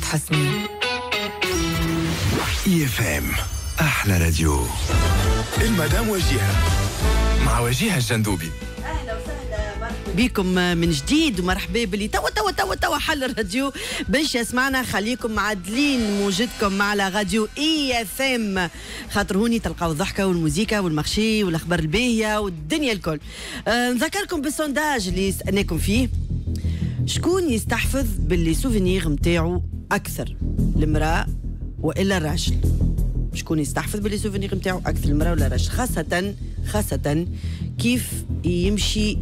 حسني. EFM أحلى راديو. المدام وجيهة مع وجيهة الجندوبي. اهلا وسهلا بكم من جديد ومرحبا باللي توا حل الراديو باش يسمعنا. خليكم معدلين موجودكم على راديو EFM، خاطر هوني تلقاو الضحكه والموسيقى والمخشي والاخبار الباهيه والدنيا الكل. نذكركم بالسونداج اللي سالناكم فيه، شكون يستحفظ باللي سوفينيغ نتاعو اكثر، المراه والا الراجل؟ شكون يستحفظ باللي سوفينيغ نتاعو اكثر، المراه ولا الراجل؟ خاصة كيف يمشي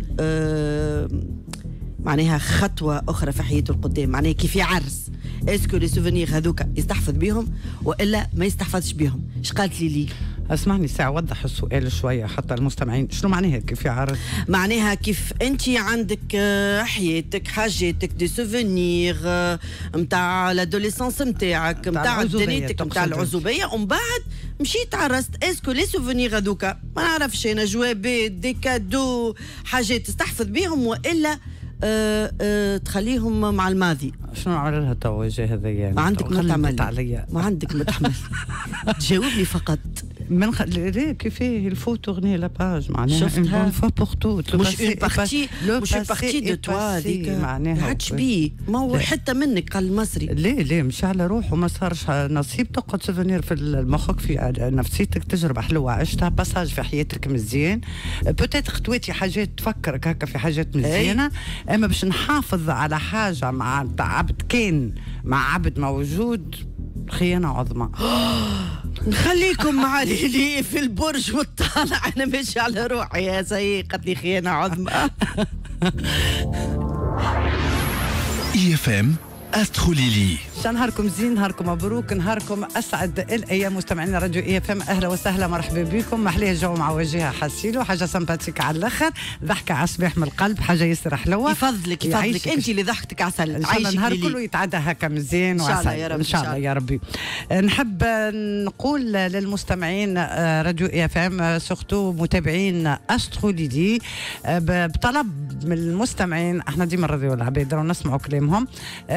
معناها خطوة أخرى في حياته القدام، معناها كيف يعرس. اسكو لي سوفينيغ هذوك يستحفظ بهم وإلا ما يستحفظش بهم؟ اش قالت لي؟ اسمعني ساعة وضح السؤال شوية حتى المستمعين، شنو معناها كيف يعرس؟ معناها كيف انت عندك حياتك، حاجاتك، دي سوفينيغ نتاع الادوليسونس نتاعك، نتاع دنيتك، نتاع العزوبية، ومن بعد مشيت عرست. اسكو لي سوفينيغ هذوك ما نعرفش انا، جوابات، دي كادو، حاجات تستحفظ بهم وإلا تخليهم مع الماضي؟ شنو نعمل لها توا وجه هذايا؟ ما عندك ما تعمل، ما عندك ما تعمل. تجاوبني فقط. من ليه كيفاه الفو تورني لا باج، معناها اون فوا بور توت، مش اون بارتي، مش اون بارتي دو توا هذيك، معناها عادش بيه، ما هو حتى منك قال المصري. ليه مشي على روحه، ما صارش نصيب تقعد سوفينير في مخك، في نفسيتك، تجربه حلوه عشتها، باساج في حياتك مزيان، بوتيتر خواتي حاجات تفكرك هكا في حاجات مزيانه. اما باش نحافظ على حاجه مع عبد كان مع عبد موجود، خيانه عظمى. نخليكم مع ليلي في البرج والطالع، انا ماشي على روحي يا سي، قالت لي خيانه عظمى. EFM أسترو ليلي. نهاركم زين، نهاركم مبروك، نهاركم اسعد الايام. مستمعين راديو EFM اهلا وسهلا، مرحبا بكم. محليه الجو مع وجهها حسيلو، حاجه سمباتيك على الاخر، ضحكه على صباح من القلب، حاجه ياسر حلوه. يفضلك انت اللي ضحكتك عسل، ان شاء الله النهار كله يتعدى هكا مزيان وعسل ان شاء الله يا رب، ان شاء الله يا ربي. نحب نقول للمستمعين راديو EFM سورتو متابعين أسترو ليلي بطلب من المستمعين، احنا ديما الراديو العباد ونسمعوا كلامهم.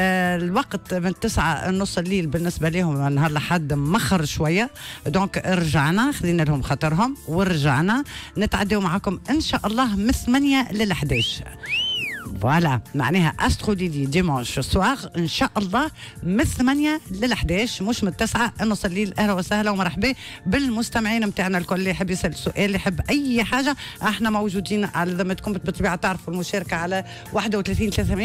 الوقت من 9:30 الليل بالنسبه لهم نهار لحد مخر شويه، دونك رجعنا خذينا لهم خاطرهم ورجعنا نتعداو معكم ان شاء الله من 8 ل 11. فوالا معناها أسترو ليلي ديمونش سوار ان شاء الله من 8 ل 11، مش من 9:30 الليل. اهلا وسهلا ومرحبا بالمستمعين نتاعنا الكل، اللي يحب يسال سؤال، اللي يحب اي حاجه، احنا موجودين على ذمتكم. بالطبيعه تعرفوا المشاركه على 31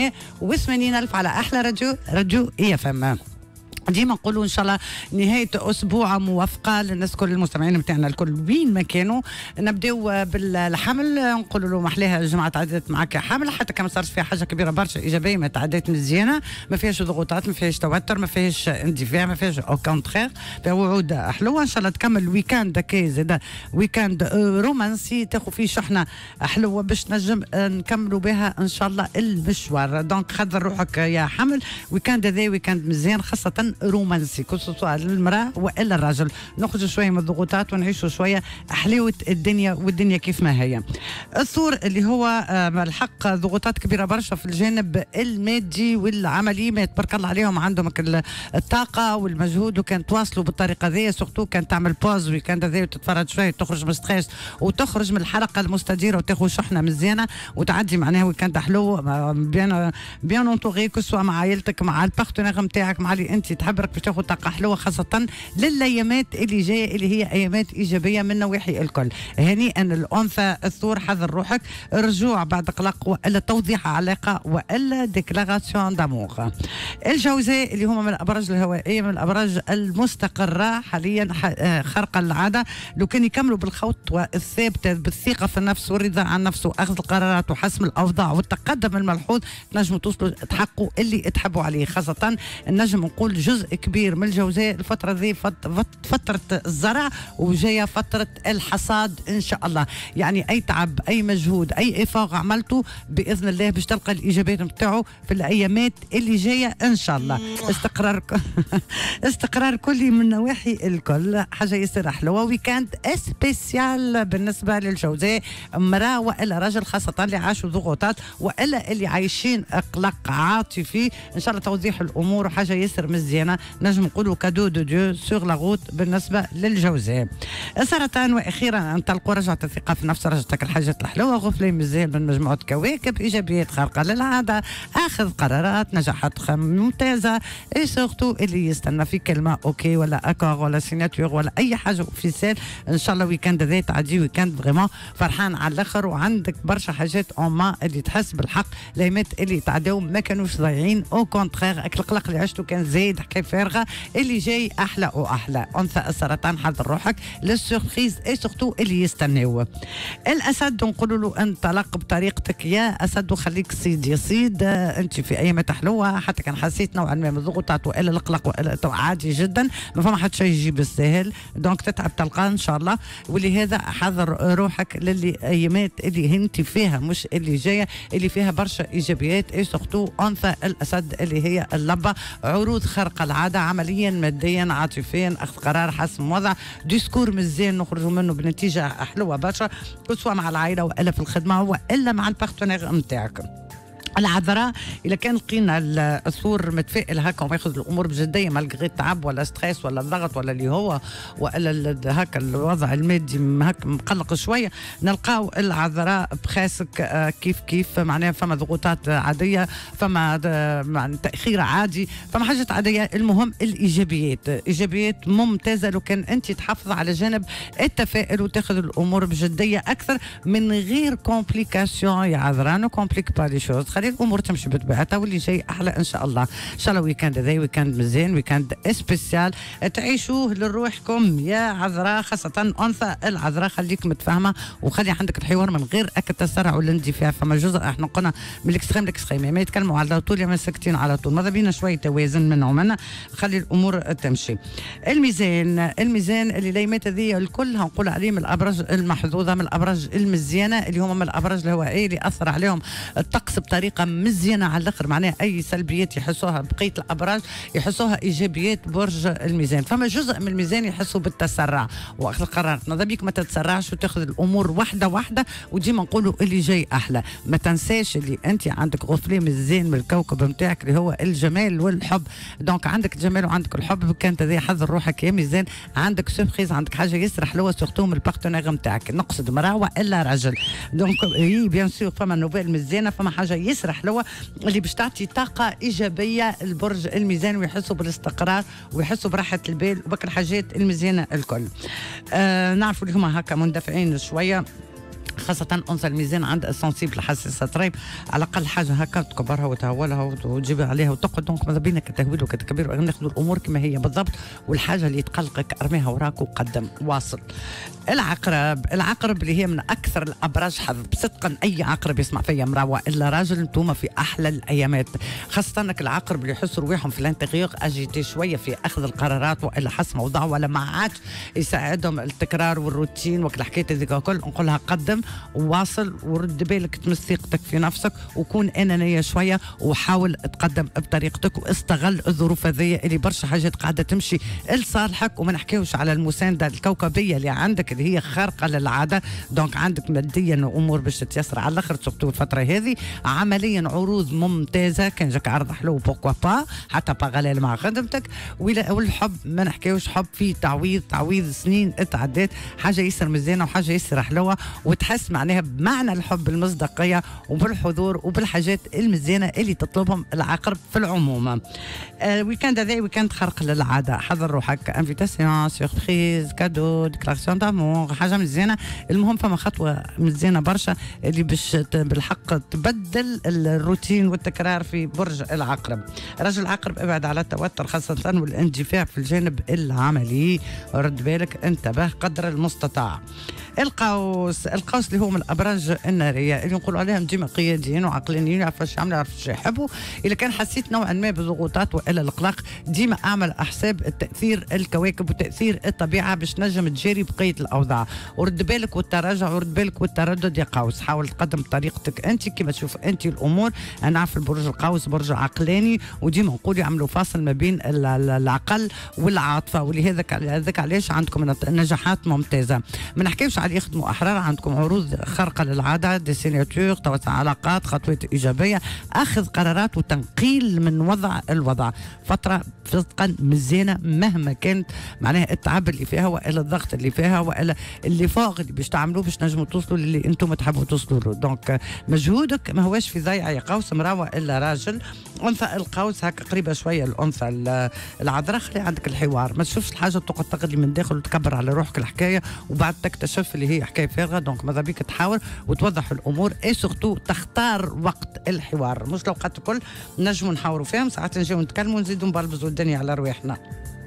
380 ألف على احلى راديو EFM. ديما نقولوا ان شاء الله نهايه اسبوع موفقه للناس كل المستمعين نتاعنا الكل وين ما كانوا. نبداو بالحمل، نقولوا له محلاها الجمعه تعدت معك يا حمل، حتى كان ما صارش فيها حاجه كبيره برشا، ايجابيه، ما تعدت مزيانه، ما فيهاش ضغوطات، ما فيهاش توتر، ما فيهاش اندفاع، ما فيهاش او كونترير، فيها وعود حلوه. ان شاء الله تكمل الويكاند كي زاد ويكاند رومانسي، تاخذ فيه شحنه حلوه باش نجم نكملوا بها ان شاء الله المشوار. دونك خذ روحك يا حمل، ويكاند هذا ويكاند مزيان، خاصه رومانسي كوسوسوا للمراه والا الرجل. نخرجوا شويه من الضغوطات ونعيشوا شويه حلاوه الدنيا، والدنيا كيف ما هي. الثور اللي هو الحق ضغوطات كبيره برشا في الجانب المادي والعملي، ما تبارك الله عليهم عندهم الطاقه والمجهود، وكان تواصلوا بالطريقه ذي. سورتو كان تعمل بوز ويكاند ذي وتتفرج شويه، تخرج من ستريس وتخرج من الحلقه المستديره وتاخذ شحنه مزيانه وتعدي معناها ويكاند حلو، بيان اونتوري، كسوا مع عائلتك، مع البارتنير نتاعك، مع اللي انت تحبرك باش تاخذ طاقه حلوه، خاصه للايامات اللي جايه اللي هي ايامات ايجابيه من نواحي الكل. هنيئا الانثى الثور، حذر روحك، رجوع بعد قلق والا توضيح علاقه والا ديكلاراسيون دامور. الجوزاء اللي هما من الابراج الهوائيه، من الابراج المستقره حاليا خارقه العاده، لو كان يكملوا بالخطوه الثابته بالثقه في النفس والرضا عن نفسه واخذ القرارات وحسم الاوضاع والتقدم الملحوظ، نجموا توصلوا تحققوا اللي تحبوا عليه. خاصه نجم نقول جزء كبير من الجوزاء الفترة ذي فترة الزرع، وجاية فترة الحصاد إن شاء الله. يعني أي تعب، أي مجهود، أي إفاق عملته بإذن الله باش تلقى الإيجابيات نتاعو في الأيامات اللي جاية إن شاء الله. استقرار كلي من نواحي الكل، حاجة ياسر حلوة. ويكاند سبيسيال بالنسبة للجوزاء، امرأة وإلا رجل، خاصة اللي عاشوا ضغوطات وإلا اللي عايشين قلق عاطفي، إن شاء الله توضيح الأمور وحاجة ياسر مزيانة. مزيانه، نجم نقولوا كادو دو ديو سور لا روت بالنسبه للجوزاء. السرطان واخيرا انطلقوا، رجعت الثقه في النفس، رجعتك الحاجات الحلوه، غفلي مزيان من مجموعه كواكب، ايجابيات خارقه للعاده، اخذ قرارات، نجاحات ممتازه، اي سورتو اللي يستنى في كلمه اوكي ولا اكور ولا سيناتور ولا اي حاجه اوفيسيال. ان شاء الله ويكاند ذا تعدي ويكاند فريمون فرحان على الاخر، وعندك برشا حاجات اون اللي تحس بالحق. الايامات اللي تعداو ما كانوش ضايعين، او كونتخيغ القلق اللي عشتو كان زايد حكايه فارغه، اللي جاي احلى واحلى. انثى السرطان حضر روحك للسوربريز اي سورتو اللي يستناوه. الاسد نقولوا له انطلق بطريقتك يا اسد، وخليك صيد يا صيد. انت في ايامات حلوه، حتى كان حسيت نوعا ما من الضغوطات والا القلق والا عادي جدا، ما فما حد شيء يجي بالسهل، دونك تتعب تلقاه ان شاء الله. ولهذا حضر روحك للي ايامات اللي انت فيها مش اللي جايه، اللي فيها برشا ايجابيات. اي سورتو انثى الاسد اللي هي اللبه، عروض خارقه العاده، عمليا ماديا عاطفيا، اخذ قرار حسم وضع، ديسكور مزيان نخرجوا منه بنتيجه حلوه برشا، سواء مع العائله والا في الخدمه والا مع البارتنير نتاعك. العذراء اذا كان لقينا الصور متفائل هكا وياخذ الامور بجديه مالغري التعب ولا ستريس ولا الضغط ولا اللي هو والا هكا الوضع المادي هكا مقلق شويه، نلقاو العذراء بخاسك كيف كيف، معناها فما ضغوطات عاديه، فما تاخير عادي، فما حاجات عاديه. المهم الايجابيات، ايجابيات ممتازه لو كان انت تحافظ على جانب التفاؤل وتاخذ الامور بجديه اكثر من غير كومبليكاسيون. يا عذراء نو كومبليك با لي شوز، خلي الامور تمشي بطبيعتها واللي جاي احلى ان شاء الله. ان شاء الله ويكاند ذا ويكاند مزيان، ويكاند سبيسيال تعيشوه لروحكم يا عذراء، خاصه انثى العذراء. خليك متفاهمه وخلي عندك الحوار من غير التسرع والاندفاع. فما جزء احنا قلنا من الاكستريم للاكستريم، ما يتكلموا على طول يا ما ساكتين على طول، ماذا بينا شويه توازن منه ومنا، خلي الامور تمشي. الميزان اللي ليمات هذه الكل هنقول عليه من الابراج المحظوظه، من الابراج المزيانه، اللي هم من الابراج الهوائيه اللي اثر عليهم الطقس بطريقه مزيانه على الاخر. معناها اي سلبيات يحسوها بقيه الابراج يحسوها ايجابيات برج الميزان. فما جزء من الميزان يحسوا بالتسرع واخذ قرارات، ماذا بيك ما تتسرعش وتاخذ الامور واحده واحده، وديما نقولوا اللي جاي احلى. ما تنساش اللي انت عندك غفلة مزيان من الكوكب نتاعك اللي هو الجمال والحب، دونك عندك الجمال وعندك الحب، كانت هذه حذر روحك يا ميزان. عندك سوربريز، عندك حاجه ياسر حلوه سورتو من البارتنير نتاعك، نقصد مراه والا رجل. دونك بيان سور فما نوبال مزيانه، فما حاجه ياسر حلوه اللي باش تعطي طاقه ايجابيه لبرج الميزان، ويحسوا بالاستقرار ويحسوا براحه البال وبك الحاجات المزيانه الكل. نعرفوا اللي هما هكا مندفعين شويه، خاصة أنثى الميزان عندها سنسيبل حساسة طريب، على الأقل حاجة هكا تكبرها وتهولها وتجيبها عليها وتقعد. دونك ماذا بينك التهويل وكتكبير، ناخذوا الأمور كما هي بالضبط، والحاجة اللي تقلقك ارميها وراك وقدم واصل. العقرب اللي هي من أكثر الأبراج حظ بصدقا، أي عقرب يسمع فيا امرأة إلا راجل، انتوما في أحلى الأيامات، خاصة أنك العقرب اللي يحسوا رواحهم في الانتغيور أجيتي شوية في أخذ القرارات وإلا حسم موضوع ولا ما عادش يساعدهم التكرار والروتين وكل الحكاية هذيك الكل. نقولها قدم وواصل ورد بالك، تمس ثقتك في نفسك وكون انانيه شويه وحاول تقدم بطريقتك، واستغل الظروف هذه اللي برشا حاجات قاعده تمشي لصالحك. وما نحكيوش على المسانده الكوكبيه اللي عندك اللي هي خارقه للعاده، دونك عندك ماديا امور باش تتيسر على الاخر سورتو الفتره هذه. عمليا عروض ممتازه، كان جاك عرض حلو بوكوا با حتى باغاليل مع خدمتك. والحب ما نحكيوش، حب فيه تعويض سنين اتعدت، حاجه يسر مزيانه وحاجه يسر حلوه، وتحس معناها بمعنى الحب المصداقيه وبالحضور وبالحاجات المزيانه اللي تطلبهم العقرب في العموم. ويكاند هذا ويكاند خارق للعاده، حضر روحك انفيتاسيون سيربريز كادو ديكلاراسيون دامور، حاجه مزيانه. المهم فما خطوه مزيانه برشا اللي باش بالحق تبدل الروتين والتكرار في برج العقرب. رجل العقرب ابعد على التوتر خاصه والاندفاع في الجانب العملي، رد بالك انتبه قدر المستطاع. القوس اللي هو من الابراج الناريه اللي نقولوا عليهم ديما قياديين وعقلانيين، يعرفوا ايش يعملوا يعرفوا ايش يحبوا. اذا كان حسيت نوعا ما بضغوطات والا القلق، ديما اعمل حساب التاثير الكواكب وتاثير الطبيعه باش نجم تجاري بقيه الاوضاع. ورد بالك والتراجع ورد بالك والتردد يا قوس، حاول تقدم طريقتك انت كما تشوف انت الامور. انا عارف البرج القوس برج عقلاني، وديما نقول يعملوا فاصل ما بين العقل والعاطفه، ولهذا علاش عندكم نجاحات ممتازه. ما نحكيوش تعال يخدموا أحرار. عندكم عروض خارقة للعادة، دي سيناتور، توسع علاقات، خطوات إيجابية، أخذ قرارات وتنقيل من وضع الوضع. فترة صدقا مزيانة مهما كانت معناها التعب اللي فيها وإلا الضغط اللي فيها وإلا اللي فوق اللي باش تعملوه باش نجموا توصلوا للي انتم تحبوا توصلوا له. دونك مجهودك ما هواش في ضيعة يا قوس، امرأة إلا راجل. أنثى القوس هكا قريبة شوية الأنثى العذراء، خلي عندك الحوار، ما تشوفش الحاجة تقعد تغلي من داخل وتكبر على روحك الحكاية وبعد تكتشف اللي هي حكاية فارغة. دونك ماذا بيك تحاول وتوضح الأمور اي سورتو تختار وقت الحوار، مش لو قد الكل نجموا نحاوروا فيهم ساعات نجيو نتكلموا ونزيدوا نبلبزوا الدنيا على رواحنا.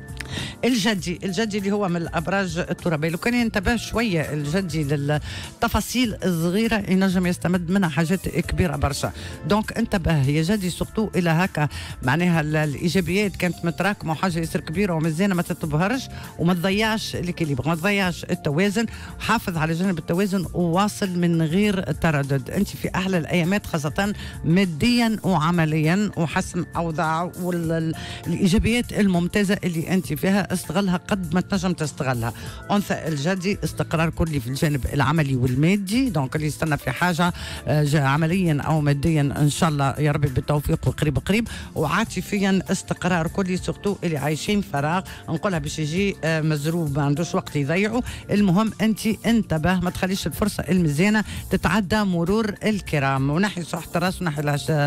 الجدي اللي هو من الابراج الترابيه، لو كان ينتبه شويه الجدي للتفاصيل الصغيره ينجم يستمد منها حاجات كبيره برشا. دونك انتبه يا جدي سورتو الى هكا معناها الايجابيات كانت متراكمه وحاجه ياسر كبيره ومزيانه ما تتبهرش وما تضيعش الكيليبر، ما تضيعش التوازن، حافظ على جانب التوازن وواصل من غير تردد. انت في احلى الايامات خاصه ماديا وعمليا وحسم اوضاع، والايجابيات الممتازه اللي انت فيها استغلها قد ما تنجم تستغلها. أنثى الجدي استقرار كلي في الجانب العملي والمادي، دونك اللي يستنى في حاجة عمليا أو ماديا إن شاء الله يا ربي بالتوفيق وقريب. وعاطفيا استقرار كلي سورتو اللي عايشين فراغ نقولها باش يجي مزروب ما عندوش وقت يضيعوا. المهم أنت انتبه ما تخليش الفرصة المزيانة تتعدى مرور الكرام، ونحي صحة الراس ونحي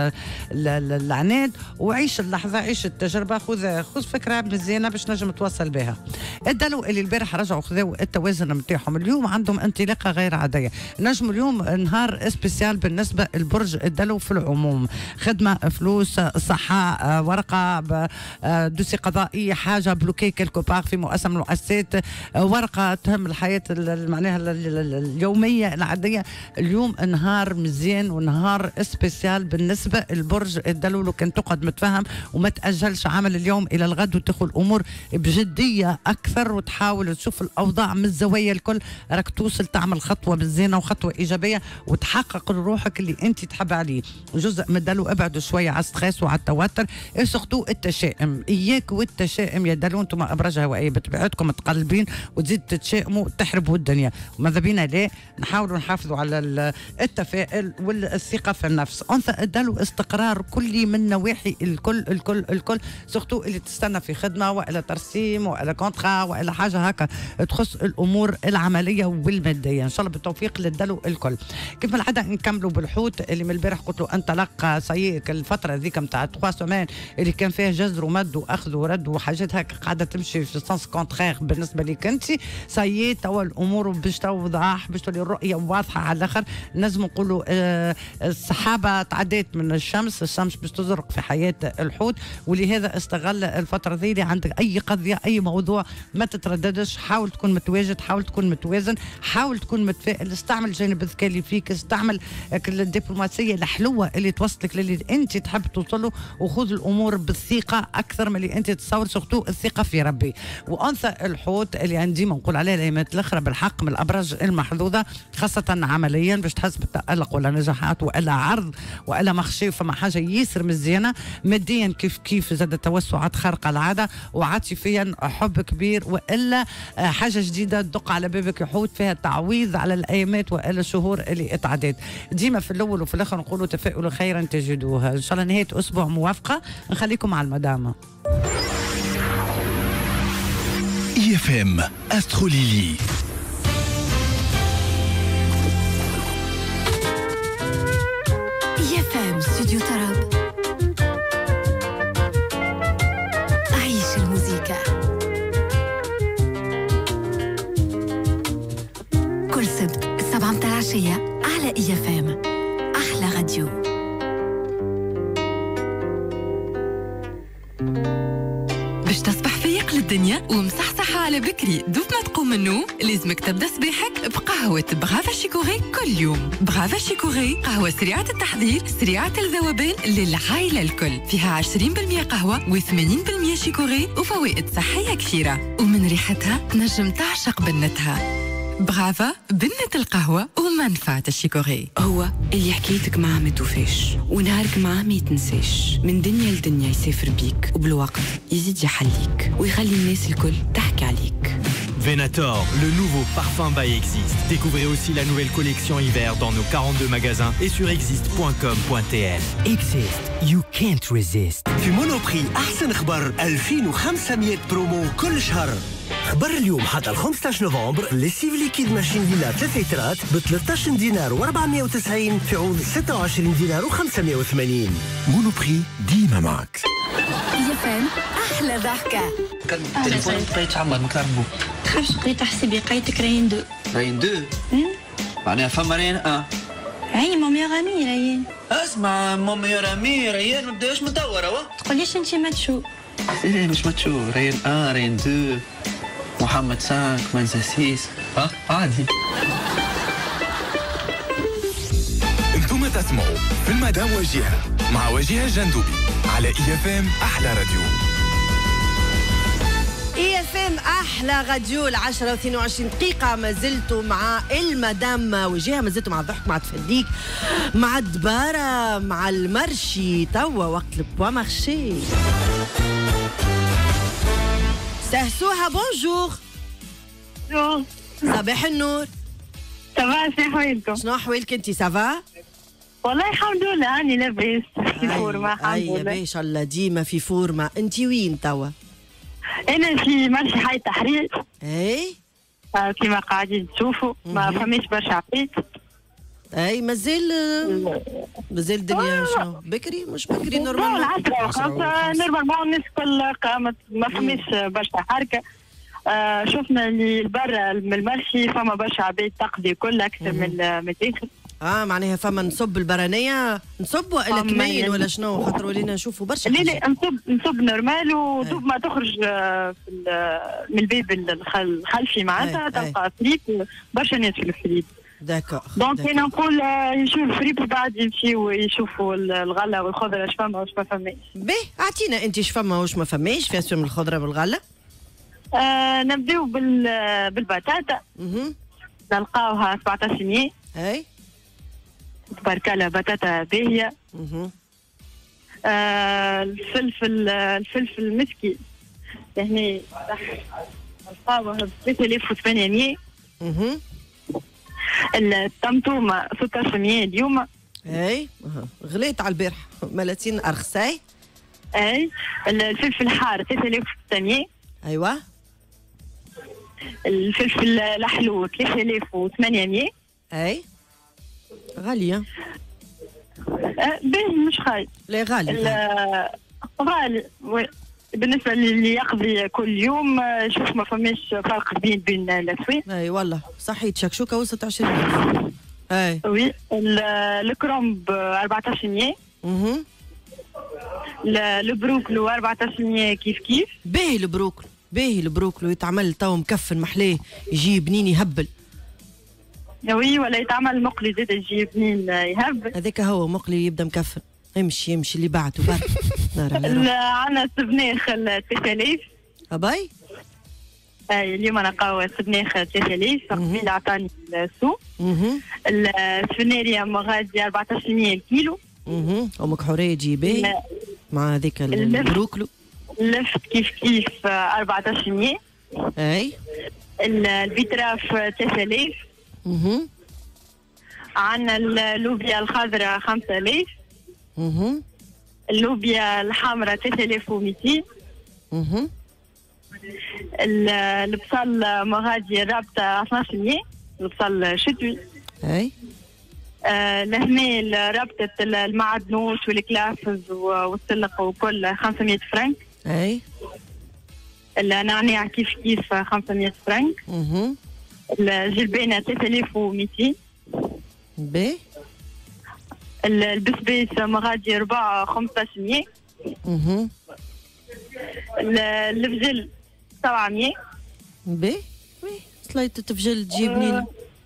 العناد وعيش اللحظة، عيش التجربة، خذ فكرة مزيانة باش نجم توصل بها. الدلو اللي البارح رجعوا خذوا التوازن نتاعهم اليوم عندهم انطلاقه غير عاديه. نجم اليوم نهار سبيسيال بالنسبه لبرج الدلو في العموم، خدمه، فلوس، صحه، ورقه، دوسي قضائي، حاجه بلوكي كيلكو باغ في مؤسسه من المؤسسات، ورقه تهم الحياه معناها اليوميه العاديه. اليوم نهار مزيان ونهار سبيسيال بالنسبه لبرج الدلو، لو كان تقعد متفهم وما تاجلش عمل اليوم الى الغد وتاخذ الامور بجديه اكثر وتحاول تشوف الاوضاع من الزوايا الكل، راك توصل تعمل خطوه مزيانه وخطوه ايجابيه وتحقق روحك اللي انت تحب عليه. جزء من الدلو ابعدوا شويه على الستريس وعلى التوتر، سورتو التشاؤم، اياك والتشاؤم يا دلو، انتم ابراج هوائيه بطبيعتكم متقلبين وتزيد تتشائموا تحربوا الدنيا، وماذا بينا لا نحاولوا نحافظوا على التفاؤل والثقه في النفس. انثى الدلو استقرار كلي من نواحي الكل سورتو اللي تستنى في خدمه والا ترسيم والا كونترا والا حاجه هكا تخص الامور العمليه والماديه. ان شاء الله بالتوفيق للدلو الكل. كيف ما العاده نكملوا بالحوت اللي من البارح قلت له انطلق سيء الفتره ذيك نتاع 3 سومان اللي كان فيها جزر ومد واخذ ورد وحاجات هكا قاعده تمشي في سانس كونترير بالنسبه لك انت. سيء توا الامور باش توضح باش تولي الرؤيه واضحه على الاخر. نجم نقولوا السحابه تعديت من الشمس باش تزرق في حياه الحوت، ولهذا استغل الفتره ذي اللي عندك اي قضيه اي موضوع ما تترددش، حاول تكون متواجد، حاول تكون متوازن، حاول تكون متفائل، استعمل الجانب الذكي اللي فيك، استعمل الدبلوماسيه الحلوه اللي توصلك للي انت تحب توصله، وخذ الامور بالثقه اكثر من اللي انت تتصور، سورتو الثقه في ربي. وانثى الحوت اللي عندي ما نقول عليها الايامات الاخرى بالحق من الابراج المحظوظه خاصه عمليا باش تحس بالتالق ولا نجاحات والا عرض والا مخشي فما حاجه ياسر مزيانه. ماديا كيف زاد توسعات خارقه العاده، وعاطفيا حب كبير والا حاجه جديده تدق على بابك يا حوت فيها تعويض على الايامات والا الشهور اللي اتعدت. ديما في الاول وفي الاخر نقولوا تفاؤلوا خيرا تجدوها. ان شاء الله نهايه اسبوع موافقه، نخليكم مع المدامه. IFM Astro Lily. IFM Studio Tarab. عيش الموسيقى كل سبت 7 متاع العشية على IFM أحلى راديو. باش تصبح فيق للدنيا ومصحصحة على بكري دوب ما تقوم من النوم لازمك تبدا صباحك بقهوة برافا شيكوري كل يوم. برافا شيكوري قهوة سريعة التحضير سريعة الذوبان للعائلة الكل، فيها 20% قهوة و80% شيكوري وفوائد صحية كثيرة، ومن ريحتها تنجم تعشق بنتها. برافا بنة القهوة ومنفعة الشيكوري. هو اللي حكيتك معاه ما توفاش ونهارك معاه ما يتنساش، من دنيا لدنيا يسافر بيك وبالوقت يزيد يحليك ويخلي الناس الكل تحكي عليك. Venator, le nouveau parfum by Exist. Découvrez aussi la nouvelle collection hiver dans nos 42 magasins et sur exist.com.tl. Exist, you can't resist. في مونوبري أحسن خبر 2500 برومو كل شهر. خبر اليوم حتى ال 15 نوفمبر ليسيف ليكيد ماشين فيلا 3 لترات ب 13 دينار و490 في عوض 26 دينار و580. مونوبري ديما معك. يفهم أحلى ضحكة. كان التليفون بقى يتعمر ما كنعرفو. تخافش بقيت تحسبي قيتك راين 2. راين 2 معناها فما راين 1. عيني مامي غامي راين. اسمع مامي رامي راين ما بداش مدور اهو. تقوليش انت ما تشوف. ايه مش ما تشوف راين 1 راين 2 محمد 5 منسى 6 عادي. انتم تسمعوا في المدام وجيهة مع وجيهة الجندوبي على EFM أحلى راديو. EFM أحلى راديو 10 و22 دقيقة. ما زلتوا مع المدام وجيهة، ما زلتوا مع الضحك، مع تفديك، مع الدبارة، مع المرشي. توا وقت البوا مارشي. سهسوها بونجور. بونجور. صباح النور. سافا شنو أحوالكم؟ شنو أحوالك أنت؟ سافا؟ والله الحمد لله راني لاباس في فورما الحمد لله. ما شاء الله ديما في فورما. أنت وين توا؟ أنا في مرشي حي التحرير. أي؟ كيما قاعدين تشوفوا ما فماش برشا عباد. أي مازال الدنيا شنو؟ بكري مش بكري نورمال. العصر وخمسة نورمالمون الناس الكل قامت ما فماش برشا حركة. شفنا اللي برا من المرشي فما برشا عباد تقضي كل أكثر من الداخل. معناها فما نصب البرانية نصب ولا كمين ولا شنو؟ خاطر ولينا نشوفوا برشا. لا نصب نورمال ودوب ما تخرج من الباب الخلفي معناتها تلقى فريب برشا ناس في الفريب. داكور. دونك انا نقول يشوفوا الفريب وبعد يمشيوا يشوفوا الغله والخضره اش فما واش ما فماش. باهي اعطينا انت اش فما واش ما فماش في اسهم الخضره والغله. نبداو بالبطاطا. نلقاوها 17 جنيه. اي تبارك الله بطاطا باهيه. الفلفل المسكي هنا نلقاوها ب 3800. الطمطومه 1600 اليوم. اي غليت على البارح ملاتين ارخصاي. اي الفلفل الحار 3600. ايوه الفلفل الحلو 3800. اي غاليه. باهي مش غالي. لا غالي. غالي بالنسبه للي يقضي كل يوم. شوف ما فماش فرق بين الاسواق. اي والله صحيت شكشوكه وصلت 20. اي وي الكرنب 1400. البروكلو 1400 كيف. باهي البروكلو يتعمل تو مكفن محلاه يجي بنين يهبل. وي ولا يتعمل مقلي زاد يجي بنين يهبل. هذاك هو مقلي يبدا مكفن. امشي اللي بعته برك. عندنا السبناخ 3000. أباي؟ اليوم انا قهوه سبناخ 3000 قبيل عطاني السوق. السفناريا مغادي 1400 الكيلو. امك حوريه تجيبيه مع هذيك البروكلو. اللفت كيف 1400. اي البيتراف 3000. عندنا اللوبيا الخضراء 5000. اللوبيا الحمراء 3200. البصل مغادي رابطه 1200. البصل شتوي. اي لهنا رابطه المعدنوس والكلافز والسلق وكل 500 فرنك. اي النعناع كيف 500 فرنك. الجلبانه 3200. باهي البسبيس مغادي رباع 1500. الفجل 700. باهي وي سلايطة تفجل تجيبني.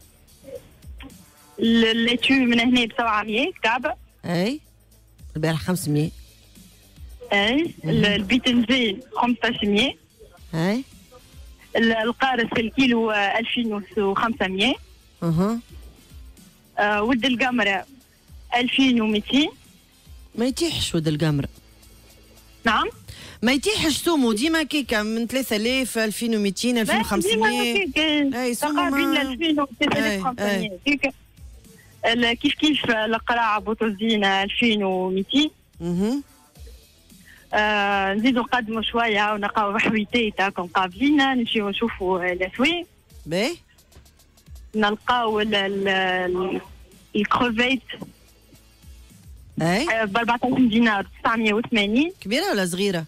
الليتو من هنا ب 700 كعبة. اي البارح 500. اي البيتنجان 1500. اي القارص الكيلو 2500. ود القمرة 2200. ما يتيحش ود القمرة. نعم ما يتيحش سومو ديما كيكا من 3000 2200 2500 اي سومو بين 2000 و 3500 كيكا كيف القراعه بوتوزينا 2200 نزيدو نقدموا شويه ونلقاو حويتات هاكم قابلين نمشيو نشوفوا الاسواق باهي نلقاو الكروفيت اي ب 14 دينار 980 كبيره ولا صغيره؟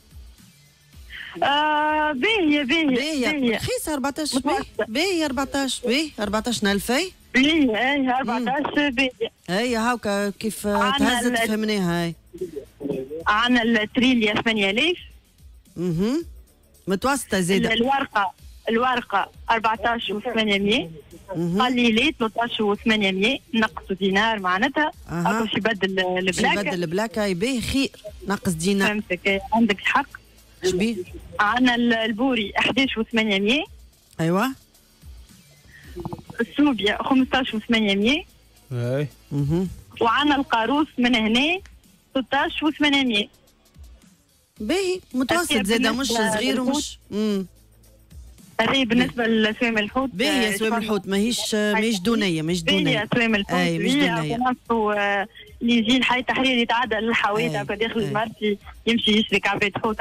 باهيه رخيصه 14 باهيه 14 باهي 14000 باهيه 14 باهيه اي هاكا كيف تهزت فهمناها هاي عنا التريليا 8000 متوسطه زاده الورقه 14800 قليلة 13800 نقص دينار معناتها هاكا باش يبدل البلاكه يبدل البلاكه يبيه خير نقص دينار فهمتك عندك حق شبيه عنا البوري 11800 ايوه السوبيا 15800 اي وعنا القاروص من هنا 16800 باهي متوسط زاده مش صغير ومش هذه بالنسبه لسوام الحوت باهي سوام الحوت ماهيش دونيه مش دونيه باهي سوام الحوت اي مش دونيه اللي يجي الحي تحرير يتعدى للحويت هكا داخل المرسي يمشي يشري كعبات حوت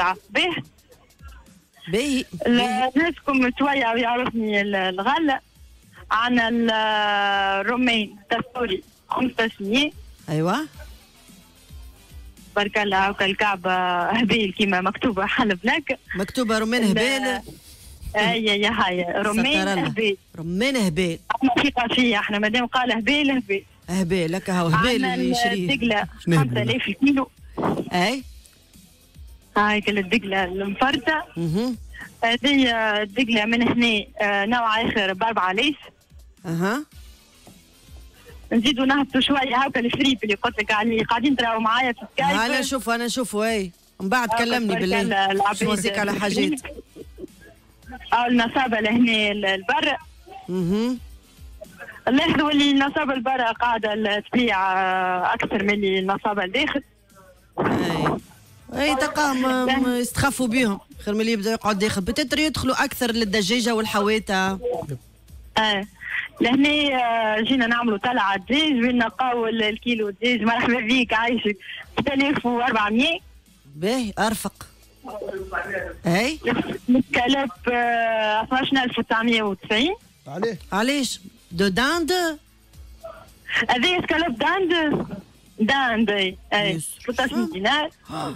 باهي ناسكم شويه ويعرفني الغله عنا الرومين تستوري 1500 ايوه بارك الله هاكا الكعبه هبيل كيما مكتوبه حل بلاك مكتوبه رومين هبيل هاي رومين هبيل رومين هبيل احنا ثقه فيه احنا مادام قال هبيل هبيل لك هو هبيل اللي يشريه الدقله 5000 كيلو اي هاي كل الدقله المفرده هذه الدقله من هنا نوع اخر ب 4000 نزيدوا نهبطوا شويه هاكا الفريب اللي قلت لك عليه قاعدين تراو معايا في سكايب انا نشوفه اي من بعد كلمني بالله باش نوريك على حاجات او النصابه لهنا البر نلاحظوا اللي النصابه البرا قاعده تبيع اكثر من اللي النصابه الداخل اي تلقاهم يستخفوا بيهم خير من اللي يبداو يقعد داخل بتتر يدخلوا اكثر للدجاجه والحواته لهنا جينا نعملوا طلعه دجاج نلقاو الكيلو دجاج مرحبا بيك عايشك 3400 باهي ارفق اي الكلاب 12990 علاش دو داند هذه كلاب داند اي 13 دينار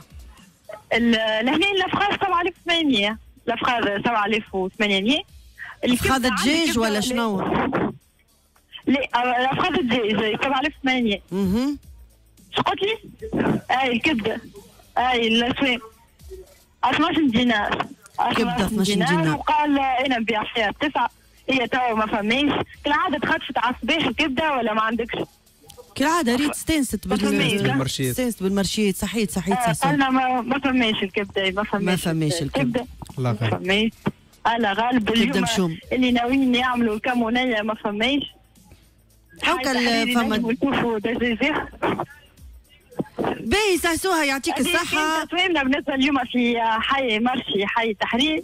لهنا الافخاذ 7800 الافخاذ 7800 الافخاذ الدجاج ولا شنو؟ لا الافخاذ الدجاج 7800 شو قلت لي؟ اي الكبده اي الاسوام 12 دينار كبده 12 دينار وقال انا نبيع فيها 9 هي توا ما فماش كالعاده تخطفت على الصباح الكبده ولا ما عندكش؟ كالعادة ريت استانست بالمرشيات استانست بالمرشيات صحيت قالنا ما فماش الكبده ما فماش الكبده الله ما فماش على غالب اليوم اللي ناويين يعملوا الكمونيه ما فماش هاكا فما نشوفوا دجاجات باهي سهسوها يعطيك الصحة. تسويمنا بالنسبة اليوم في حي مرشي حي تحرير.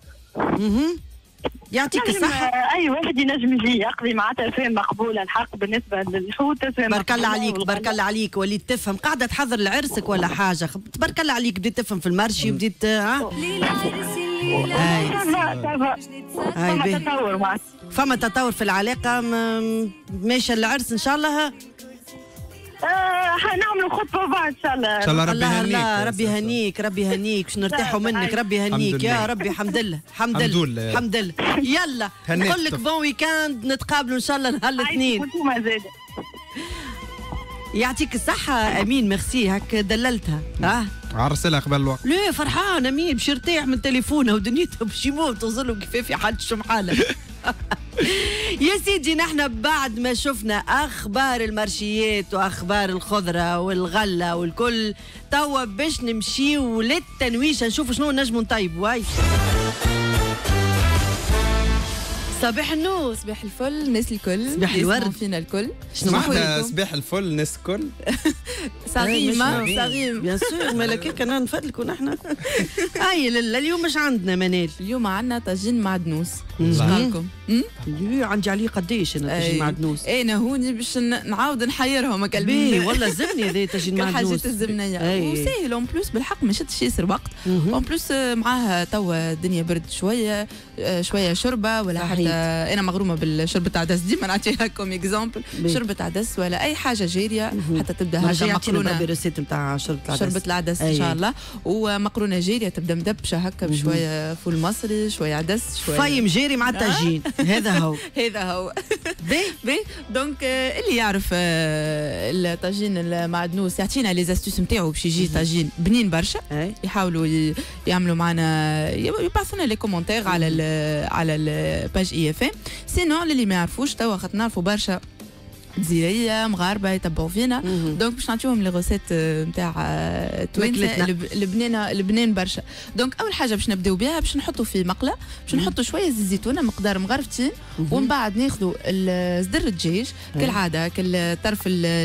يعطيك الصحة. أي واحد ينجم يجي يقضي معناتها تسويم مقبولة الحق بالنسبة للحوت تسويم. بارك الله عليك بارك الله عليك وليت تفهم قاعدة تحضر لعرسك ولا حاجة بارك الله عليك بديت تفهم في المرشي بديت فما تطور معك. فما تطور في العلاقة ماشية العرس إن شاء الله. حنعملوا خطبة بعد إن شاء الله. إن شاء الله ربي يهنيك. الله ربي يهنيك ربي يهنيك باش نرتاحوا منك ربي يهنيك يا ربي الحمد لله الحمد لله الحمد لله. يلا نقول لك بون ويكاند نتقابلوا إن شاء الله نهار الاثنين. يعطيك الصحة أمين ميرسي هاك دللتها. عرسلها قبل الوقت. لا فرحان أمين باش يرتاح من تليفونه ودنيته باش يموت توصله كيف في حد شمحالة. يا سيدي نحن بعد ما شفنا أخبار المرشيات وأخبار الخضرة والغلة والكل توا باش نمشيو للتنويشة نشوف شنو نجمو نطيب واي. صباح النور صباح الفل الناس الكل صباح الورد فينا الكل شنو معناتها صباح الفل الناس الكل صغيم بيان سور مالك كنا نفدلكوا نحن. هاي اليوم مش عندنا منال، اليوم عندنا طاجين معدنوس. شقالكم؟ عندي عليه قديش انا طاجين معدنوس. انا هوني باش نعاود نحيرهم بي والله زبني هذا طاجين معدنوس. الحاجات الزبنيه وسهل اون بلوس بالحق ما شدش ياسر وقت. اون بلوس معاها توا الدنيا برد شويه شوربه ولا حتى انا مغرومه بالشوربه عدس ديما نعطيها كوم اكزامبل، شوربه عدس ولا اي حاجه جاريه حتى تبدا هكا مقرونه بالريسيت نتاع شوربه العدس ان شاء الله، ومقرونه جاريه تبدا مدبشه هكا بشويه فول مصري شويه عدس شويه فايم جاري مع الطاجين. هذا هو بي دونك اللي يعرف الطاجين المعدنوس يعطينا لي زاستوس نتاعو باش يجي طاجين بنين برشا. يحاولوا يعملوا معنا يبعثونا لي كومونتير على الباج اي اف ام. سينو اللي ما يعرفوش توا خاطر نعرفوا برشا جزائريه مغاربه يتبعوا فينا، دونك باش نعطيهم لي غوسيت نتاع توانسه لبنان برشا. دونك اول حاجه باش نبداو بها باش نحطوا في مقله، باش نحطوا شويه زيت زيتونه مقدار مغرفتين، ومن بعد ناخذوا صدر الدجاج كالعاده كالطرف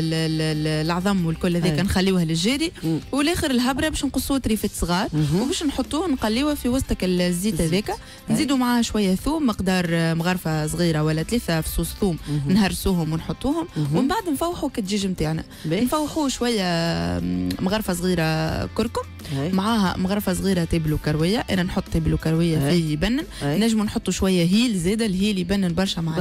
العظم والكل هذاك نخليوها للجاري، والاخر الهبره باش نقصوه طريفات صغار وباش نحطوه نقليوه في وسطك الزيت هذاك، نزيدوا معاه شويه ثوم مقدار مغرفه صغيره ولا 3 فصوص ثوم نهرسوهم ونحطوهم، ومن بعد نفوحوا كالدجاج نتاعنا، نفوحوه شويه مغرفه صغيره كركم معاها مغرفه صغيره تيبل وكرويه. انا نحط تيبل وكرويه فيه يبنن، نجموا نحطوا شويه هيل زاده، الهيل يبنن برشا مع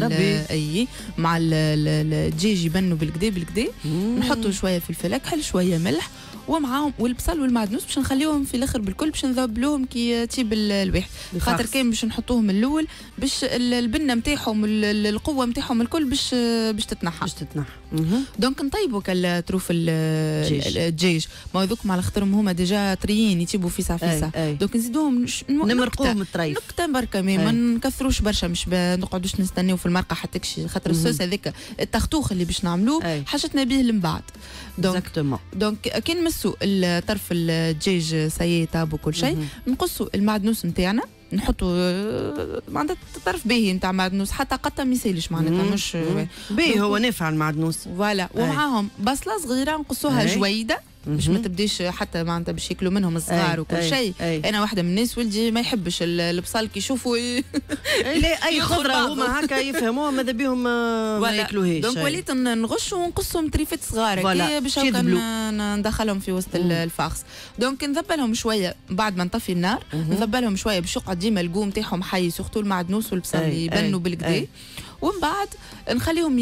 مع الدجاج يبنوا بالكدا نحطوا شويه فلفل اكحل شويه ملح ومعاهم والبصل والمعدنوس باش نخليوهم في الاخر بالكل باش نذبلوهم كي تيب الواحد، خاطر كان باش نحطوهم الاول باش البنه نتاعهم القوه نتاعهم الكل باش تتنحى دونك نطيبوا كالطروف الدجاج ما هذوك على خاطرهم هما ديجا طريين يتيبوا فيسع دونك نزيدوهم نمرقوهم الطريف نكته بركه ما نكثروش برشا مش نقعدوش نستناو في المرقه حتى تكشي، خاطر الصوص هذاك التختوخ اللي باش نعملوه حاجتنا به من بعد. دونك كان نمسوا الطرف الدجاج سايي طاب وكل شيء، نقصوا المعدنوس نتاعنا نحطوا معناتها طرف باهي نتاع معدنوس حتى قطه ما يسالش معناتها مش باهي هو نافع المعدنوس فوالا. ومعاهم بصله صغيره نقصوها جويده باش ما تبديش حتى معناتها باش ياكلوا منهم الصغار وكل شيء. انا واحده من الناس ولدي ما يحبش البصل كي يشوفوا لا اي خضره هما هكا يفهموها ماذا بهم ما ياكلوهاش. دونك وليت نغشوا ونقصهم طريفات صغار باش ندخلهم في وسط الفاخس. دونك نذبلهم شويه بعد ما نطفي النار، نذبلهم شويه باش يقعد ديما القوم تاعهم حي سورتو المعدنوس والبصل يبنوا بالكدا، ومن بعد نخليهم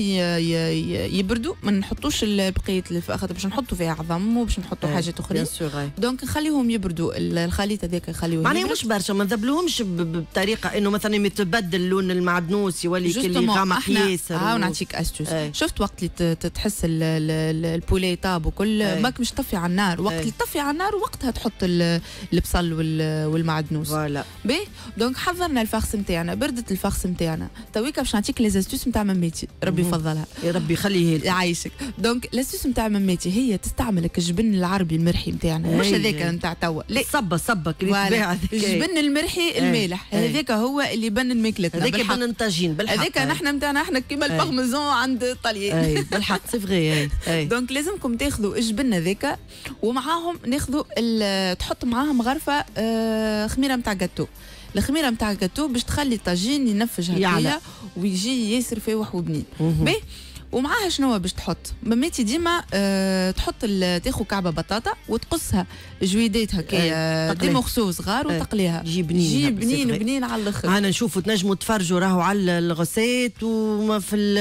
يبردوا ما نحطوش بقيه خاطر باش نحطوا فيها عظم وباش نحطوا حاجات اخرين. دونك نخليهم يبردوا الخليط هذاك نخليوه معناها مش برشا ما نذبلوهمش بطريقه انه مثلا يتبدل لون المعدنوس يولي كلي غامق ياسر. نعطيك استوس شفت وقت اللي تحس البولي طاب وكل ماك مش طفي على النار، وقت اللي تطفي على النار وقتها تحط البصل والمعدنوس باهي. دونك حضرنا الفخس نتاعنا، بردت الفخس نتاعنا تويكا باش نعطيك لي زاستوس نتاع مامتي ربي يفضلها يا ربي يخليه يعيشك. دونك لاستوس نتاع مامتي هي تستعمل الجبن العربي المرحي نتاعنا مش هذاك نتاع توا، لا صبه الجبن المرحي المالح هذاك هو اللي يبنن ماكلتنا، هذاك يبنن الطاجين بالحق، هذاك نحن نتاعنا احنا كيما البارميزون عند الطليان بالحق سي فغي. دونك لازمكم تاخذوا الجبن هذاك ومعاهم ناخذوا تحط معاهم غرفه خميره نتاع جاتو. الخميره نتاع الجاتو باش تخلي الطاجين ينفج هكايا ويجي ياسر فاوح وبنين. باهي ومعاها شنو باش تحط؟ مامتي ديما تحط تاخذ كعبه بطاطا وتقصها جويدات هكايا دي مورسو صغار وتقليها يجي بنين على الاخر. انا نشوفوا تنجموا تفرجوا راهو على الغسيت وما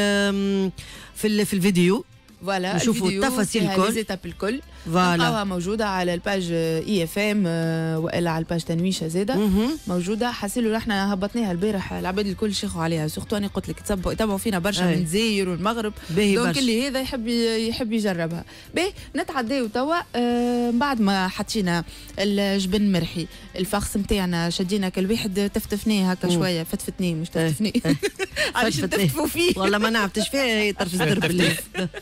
في الفيديو فوالا نشوفوا التفاصيل الكل نلقاوها موجوده على الباج اي اف ام والا على الباج تنويشه زاده موجوده. حاسيلو احنا هبطناها البارح العباد الكل شيخوا عليها سورتو انا قلت لك يتابعوا فينا برشا من الجزائر والمغرب دونك اللي هذا يحب يجربها. باهي نتعداو توا بعد ما حطينا الجبن مرحي الفخس نتاعنا شدينا كل واحد تفتفناه هكا شويه فتفتنيه مش تفتفنيه علاش تفتفوا فيه والله ما نعرفتش فيها طرف الزر بالله.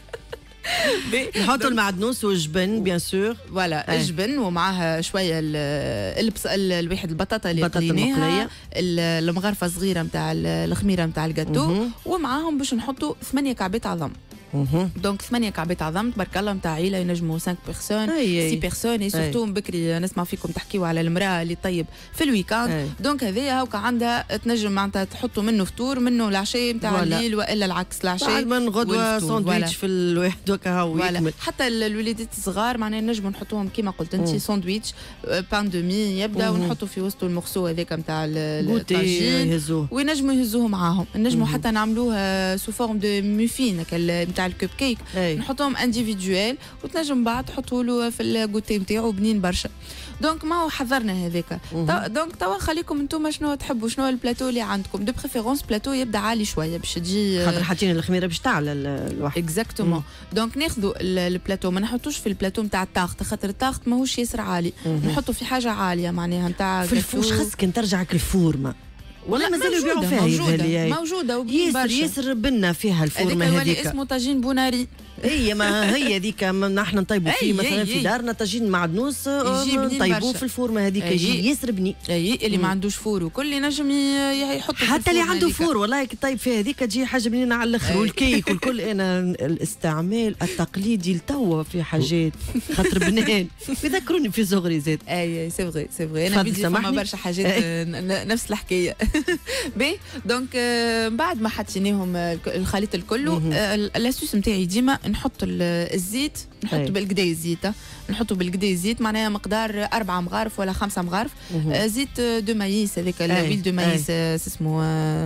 نحطوا المعدنوس والجبن بيان سور فوالا الجبن ومعاها شويه الواحد البطاطا اللي قليناها المغرفه صغيره نتاع الخميره نتاع الجاتو ومعاهم باش نحطوا 8 كعبات عظم دونك 8 كعبات عظم تبارك الله نتاع عائله ينجموا 5 بيرسون 6 بيرسون. سورتو بكري نسمع فيكم تحكيوا على المراه اللي طيب في الويكاند. دونك هذايا هاكا عندها تنجم معناتها تحطوا منه فطور منه العشاء نتاع الليل والا العكس العشاء بعد من غدوه ساندويتش في الواحد وكا هو يكمل. حتى الوليدات الصغار معناها نجموا نحطوهم كيما قلت انت ساندويتش بان دومي يبدا ونحطوا في وسط المخصو هذاك نتاع الطاجين وينجموا يهزوه معاهم. نجموا حتى نعملوه سو فورم دو مufين نتاع الكوب كيك نحطهم انديفيدوال وتنجم بعد تحطوا له في الكوتي نتاعو بنين برشا. دونك ما هو حضرنا هذاك. دونك توا خليكم انتم شنو تحبوا شنو البلاتو اللي عندكم. دو بريفيرونس بلاتو يبدا عالي شويه باش تجي خاطر حاطين الخميره باش تعلى الواحد. اكزاكتومون. دونك ناخذوا البلاتو ما نحطوش في البلاتو نتاع الطاخت خاطر الطاخت ماهوش ياسر عالي. نحطوا في حاجه عاليه معناها نتاع في الفوش خاصك ترجعك الفورمه والله مازالوا يبيعوا فيها موجوده ياسر بنا فيها الفورمه هذيك اسمه طاجين بوناري. هي ما هي ذيك نحن نطيبوا فيه مثلا في دارنا طاجين معدنوس نطيبوه في الفورمه هذيك يجي ياسر بني. اللي ما عندوش فور وكل ينجم يحط حتى اللي عنده فور والله كي طيب فيها هذيك تجي حاجه بنينه على الاخر والكيك والكل. انا الاستعمال التقليدي لتوا في حاجات خاطر بنان يذكروني في صغري زاد. اي سي فغي انا بدي فما برشا حاجات نفس الحكايه. بي دونك بعد ما حطيناهم الخليط الكل الاسوس نتاعي ديما نحط الزيت نحط بالقدا الزيت نحطه بالقدا الزيت معناها مقدار 4 مغارف ولا 5 مغارف زيت دو مايس هذاك الويل دو مايس اسمه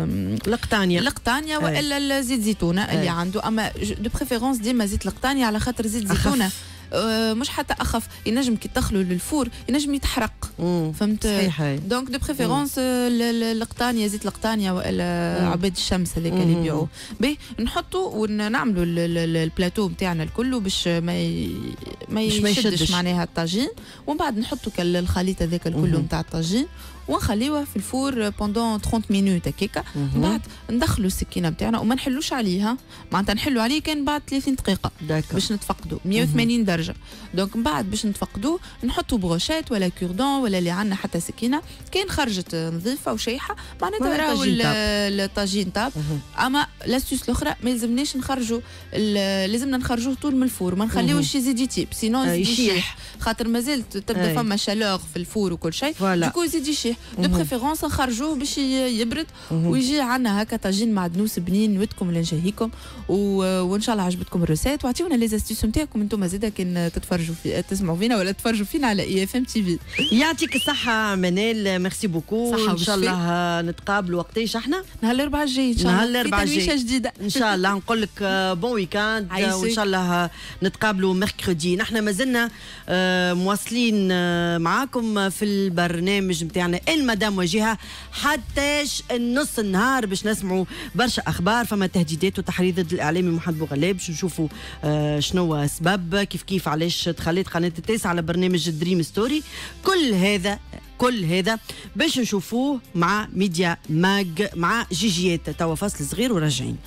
القطانية والا زيت زيتونه اللي عنده. اما دو بريفيرونس ديما زيت القطانية على خاطر زيت زيتونه مش حتى اخف ينجم كي تدخلوا للفور ينجم يتحرق. فهمت. دونك دو بريفيرونس القطانيه زيت القطانيه والا عباد الشمس هذاك اللي يبيعوه. باهي نحطوا ونعملوا البلاتو نتاعنا الكل باش ما يشدش معناها الطاجين. ومن بعد نحطوا الخليط هذاك الكل نتاع الطاجين ونخليوها في الفور بوندون 30 مينوت هكاكا. بعد ندخلوا السكينه نتاعنا وما نحلوش عليها معناتها نحلوا عليه كان بعد 30 دقيقه باش نتفقدوا 180 درجه. دونك من بعد باش نتفقدوا نحطوا بروشيت ولا كوردون ولا اللي عندنا حتى سكينه كان خرجت نظيفه وشيحه معناتها راهو الطاجين طاب. اما لاستوس الاخرى ما يلزمناش نخرجوا لازمنا نخرجوه طول من الفور ما نخليوش يزيد يطيب سينون يشيح خاطر مازالت تبدا فما شالور في الفور وكل شيء دوكو يزيد يشيح. دو بريفيرونس نخرجوه باش يبرد ويجي عندنا هكا طاجين معدنوس بنين نودكم لنشهيكم وان شاء الله عجبتكم الريسيت واعطيونا لي زاستيس نتاعكم انتم زاده كان تتفرجوا في تسمعوا فينا ولا تتفرجوا فينا على اي اف ام تي في. يعطيك الصحه منال ميرسي بوكو. ان شاء الله نتقابلوا وقتاش احنا نهار الاربعاء الجاي ان شاء الله نهار الاربعاء الجاي جديده ان شاء الله. نقول لك بون ويكاند وان شاء الله نتقابلوا ميركودي. نحن مازلنا مواصلين معاكم في البرنامج نتاعنا المدام وجهه حتىش النص النهار باش نسمعوا برشا اخبار. فما تهديدات وتحريض ضد الاعلامي محمد بوغلاب باش نشوفوا شنو السبب كيف علاش تخليت قناه التاسعه على برنامج دريم ستوري. كل هذا باش نشوفوه مع ميديا ماج مع جيجيات. توا فصل صغير وراجعين.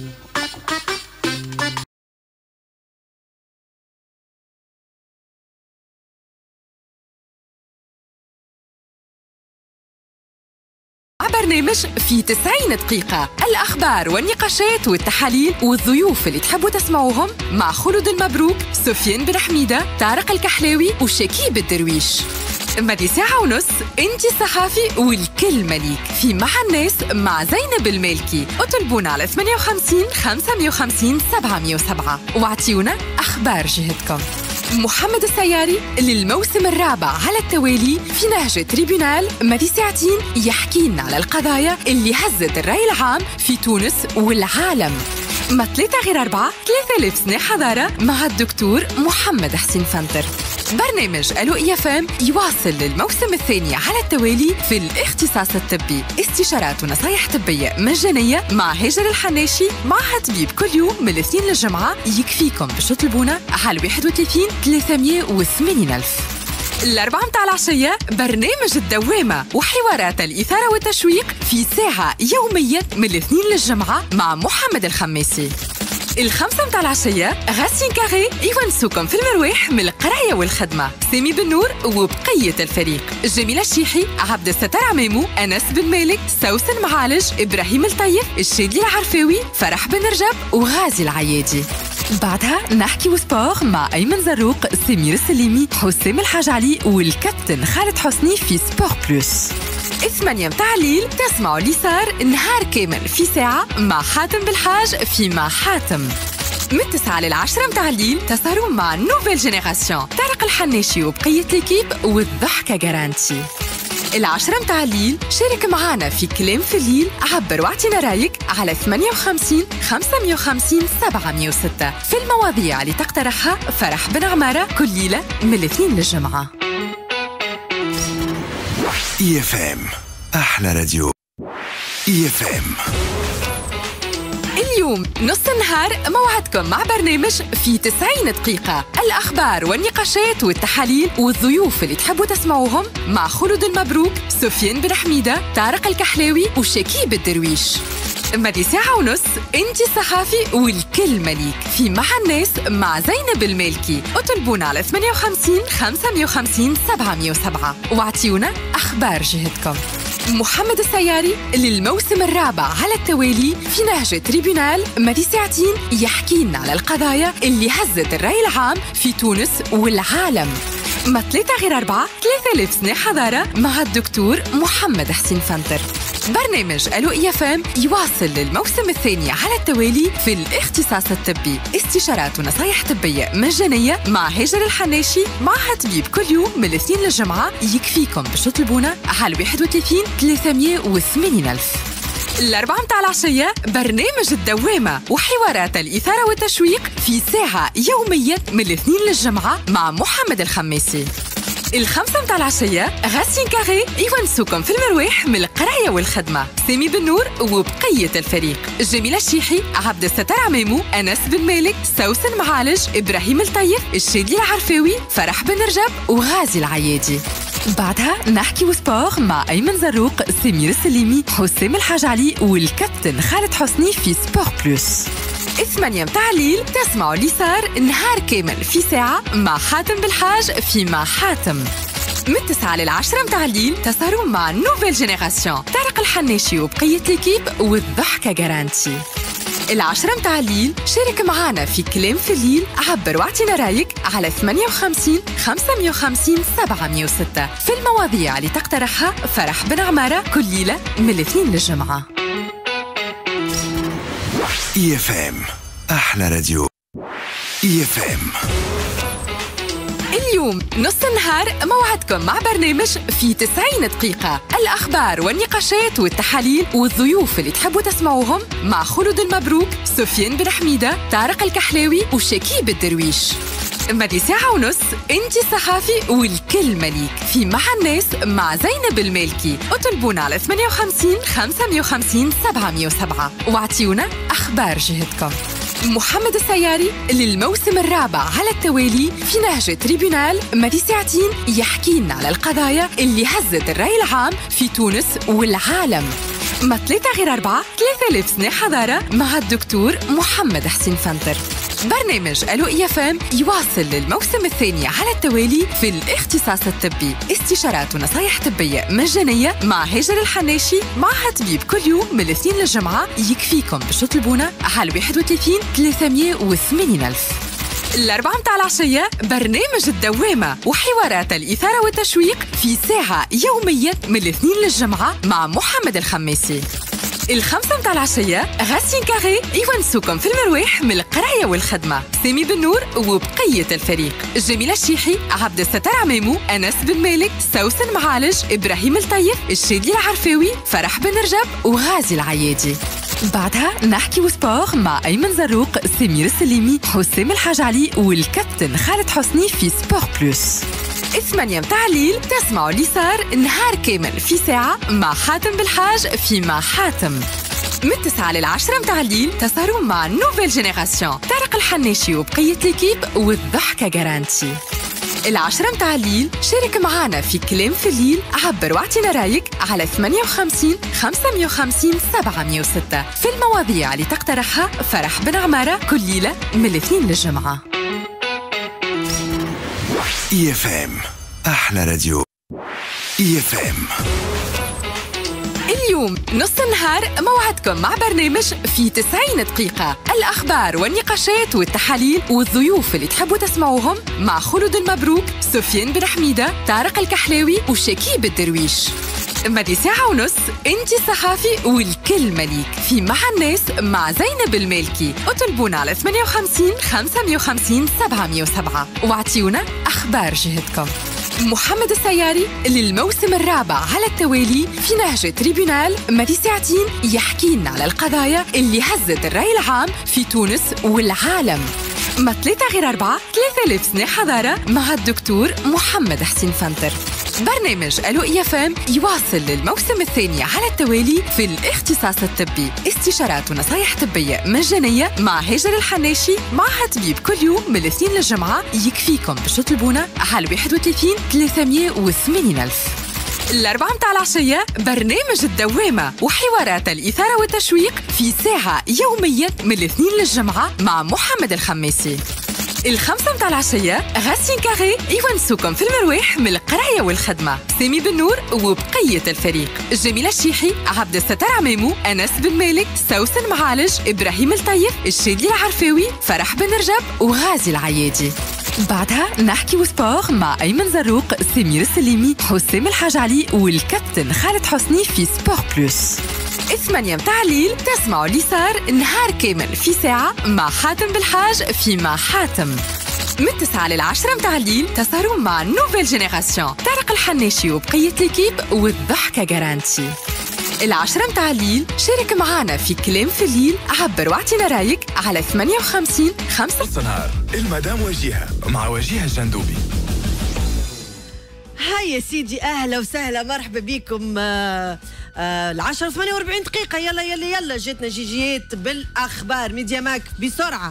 برنامج في 90 دقيقة الأخبار والنقاشات والتحاليل والضيوف اللي تحبوا تسمعوهم مع خلود المبروك سفيان بن حميدة طارق الكحلاوي وشكيب الدرويش. مدي ساعة ونص انت الصحافي والكل مليك في مع الناس مع زينب المالكي. اطلبونا على 58 550 707 واعطيونا أخبار جهتكم. محمد السياري للموسم الرابع على التوالي في نهج تريبونال مدي ساعتين يحكي لنا على القضايا اللي هزت الرأي العام في تونس والعالم. ما 3 3000 سنة حضارة مع الدكتور محمد حسين فنتر. برنامج ألو إيفام يواصل للموسم الثاني على التوالي في الاختصاص الطبي. استشارات ونصايح طبية مجانية مع هاجر الحناشي معها طبيب كل يوم من الاثنين للجمعة. يكفيكم باش تطلبونا على 31 380 ألف. الأربعة متاع العشية برنامج الدوامة وحوارات الإثارة والتشويق في ساعة يوميا من الاثنين للجمعة مع محمد الخماسي. الخمسة متاع العشية غاسين كاري يونسوكم في المرواح من القراية والخدمة. سامي بن نور وبقية الفريق، جميلة الشيحي، عبد الستار عمامو، أنس بن مالك، سوسن معالج، إبراهيم الطيب، الشادلي العرفاوي، فرح بن رجب وغازي العيادي. بعدها نحكي وسبور مع أيمن زروق، سمير السليمي، حسام الحاج علي والكابتن خالد حسني في سبور بلوس. 8 متاع الليل تسمعوا اللي صار نهار كامل في ساعة مع حاتم بالحاج في مع حاتم. من 9 ل10 متاع الليل تسهروا مع نوفيل جينيراسيون، طارق الحناشي وبقية ليكيب والضحكة جارانتي. 10 متاع الليل شارك معانا في كلام في الليل، عبر واعطينا رايك على 58 550 706 في المواضيع اللي تقترحها فرح بن عمارة كل ليلة من الاثنين للجمعة. EFM أحلى راديو. EFM اليوم نص النهار موعدكم مع برنامج في 90 دقيقة، الأخبار والنقاشات والتحاليل والضيوف اللي تحبوا تسمعوهم مع خلود المبروك، سفيان بن حميدة، طارق الكحلاوي وشكيب الدرويش. مدي ساعة ونص انتي الصحافي والكل مليك في مع الناس مع زينب المالكي. اطلبونا على 58 550 707 واعطيونا أخبار جهتكم. محمد السياري للموسم الرابع على التوالي في نهج تريبونال مدي ساعتين يحكي لنا على القضايا اللي هزت الرأي العام في تونس والعالم. ما 3 غير 4 3000 سنة حضارة مع الدكتور محمد حسين فنتر. برنامج ألو EFM يواصل للموسم الثاني على التوالي في الاختصاص الطبي، استشارات ونصايح طبية مجانية مع هاجر الحناشي، معها طبيب كل يوم من الاثنين للجمعة. يكفيكم باش تطلبونا على 31 380 ألف. 4 متاع العشية برنامج الدوامة وحوارات الإثارة والتشويق في ساعة يوميا من الاثنين للجمعة مع محمد الخماسي. 5 متاع العشية غاسين كاري يونسوكم في المرواح من القراية والخدمة. سامي بن نور وبقية الفريق، جميلة الشيحي، عبد الستار عمامو، أنس بن مالك، سوسن معالج، إبراهيم الطيب، الشادلي العرفاوي، فرح بن رجب وغازي العيادي. بعدها نحكي وسبور مع أيمن زروق، سمير السليمي، حسام الحاج علي والكابتن خالد حسني في سبور بلوس. 8 متاع الليل تسمعوا اللي صار نهار كامل في ساعة مع حاتم بالحاج في مع حاتم. من 9 ل10 متاع الليل تسهروا مع نوفيل جينيراسيون، طارق الحناشي وبقية ليكيب والضحكة جارانتي. 10 متاع الليل شارك معانا في كلام في الليل، عبر واعطينا رايك على 58 550 706 في المواضيع اللي تقترحها فرح بن عمارة كل ليلة من الاثنين للجمعة. EFM أحلى راديو. EFM اليوم نص النهار موعدكم مع برنامج في 90 دقيقة، الأخبار والنقاشات والتحاليل والضيوف اللي تحبوا تسمعوهم مع خلود المبروك، سفيان بن حميدة، طارق الكحلاوي وشكيب الدرويش. مدي ساعة ونص انتي الصحافي والكل مليك في مع الناس مع زينب المالكي. اطلبونا على 58 550 707 واعطيونا أخبار جهتكم. محمد السياري للموسم الرابع على التوالي في نهج تريبونال مدي ساعتين يحكي لنا على القضايا اللي هزت الرأي العام في تونس والعالم. ما 3 غير 4 3000 سنة حضارة مع الدكتور محمد حسين فنتر. برنامج ألو EFM يواصل للموسم الثاني على التوالي في الاختصاص الطبي، استشارات ونصايح طبية مجانية مع هاجر الحناشي، معها طبيب كل يوم من الاثنين للجمعة. يكفيكم باش تطلبونا على 31 380 ألف. 4 متاع العشية برنامج الدوامة وحوارات الإثارة والتشويق في ساعة يوميا من الاثنين للجمعة مع محمد الخماسي. 5 متاع العشية غاسين كاري يونسوكم في المرواح من القراية والخدمة. سامي بن نور وبقية الفريق، جميلة الشيحي، عبد الستار عمامو، أنس بن مالك، سوسن معالج، إبراهيم الطيب، الشادلي العرفاوي، فرح بن رجب وغازي العيادي. بعدها نحكي وسبور مع أيمن زروق، سمير السليمي، حسام الحاج علي والكابتن خالد حسني في سبور بلوس. 8 متاع الليل تسمعوا اللي صار نهار كامل في ساعة مع حاتم بالحاج في مع حاتم. من 9 ل10 متاع الليل تسهروا مع نوفيل جينيراسيون، طارق الحناشي وبقية ليكيب والضحكة جارانتي. العشرة متاع الليل شارك معنا في كلام في الليل، عبر واعطينا رايك على 58 550 706 في المواضيع اللي تقترحها فرح بن عمارة كل ليلة من الاثنين للجمعة. EFM أحلى راديو. EFM اليوم نص النهار موعدكم مع برنامج في 90 دقيقة، الأخبار والنقاشات والتحاليل والضيوف اللي تحبوا تسمعوهم مع خلود المبروك، سفيان بن حميدة، طارق الكحلاوي وشكيب الدرويش. مدي ساعة ونص انتي صحافي والكل مليك في مع الناس مع زينب المالكي. اطلبونا على 58 550 707 واعطيونا أخبار جهتكم. محمد السياري للموسم الرابع على التوالي في نهج تريبونال مدي ساعتين يحكي لنا على القضايا اللي هزت الرأي العام في تونس والعالم. ما 3 3000 سنة حضارة مع الدكتور محمد حسين فنتر. برنامج ألو EFM يواصل للموسم الثاني على التوالي في الاختصاص الطبي، استشارات ونصايح طبية مجانية مع هاجر الحناشي معها طبيب كل يوم من الاثنين للجمعة. يكفيكم باش تطلبونا على 31 380 ألف. الأربعة متاع العشية برنامج الدوامة وحوارات الإثارة والتشويق في ساعة يوميا من الاثنين للجمعة مع محمد الخميسي. الخمسة متاع العشية غاسين كاري يونسوكم في المرواح من القراية والخدمة. سامي بن نور وبقية الفريق، جميلة الشيحي، عبد الستار عمامو، أنس بن مالك، سوسن معالج، إبراهيم الطيب، الشادي العرفاوي، فرح بن رجب وغازي العيادي. بعدها نحكي وسبور مع أيمن زروق، سمير السليمي، حسام الحاج علي والكابتن خالد حسني في سبور بلوس. 8 متاع الليل تسمعوا اللي صار نهار كامل في ساعة مع حاتم بالحاج في مع حاتم. من 9 ل10 متاع الليل تسهروا مع نوفيل جينيراسيون، طارق الحناشي وبقية ليكيب والضحكة جارانتي. 10 متاع الليل شارك معنا في كلام في الليل، عبر واعطينا رايك على 58 5. نص النهار المدام وجيهة مع وجيهة الجندوبي. هاي يا سيدي، اهلا وسهلا، مرحبا بكم. 10 48 دقيقة. يلا يلا يلا، جاتنا جيجيات بالاخبار. ميديا ماك بسرعة.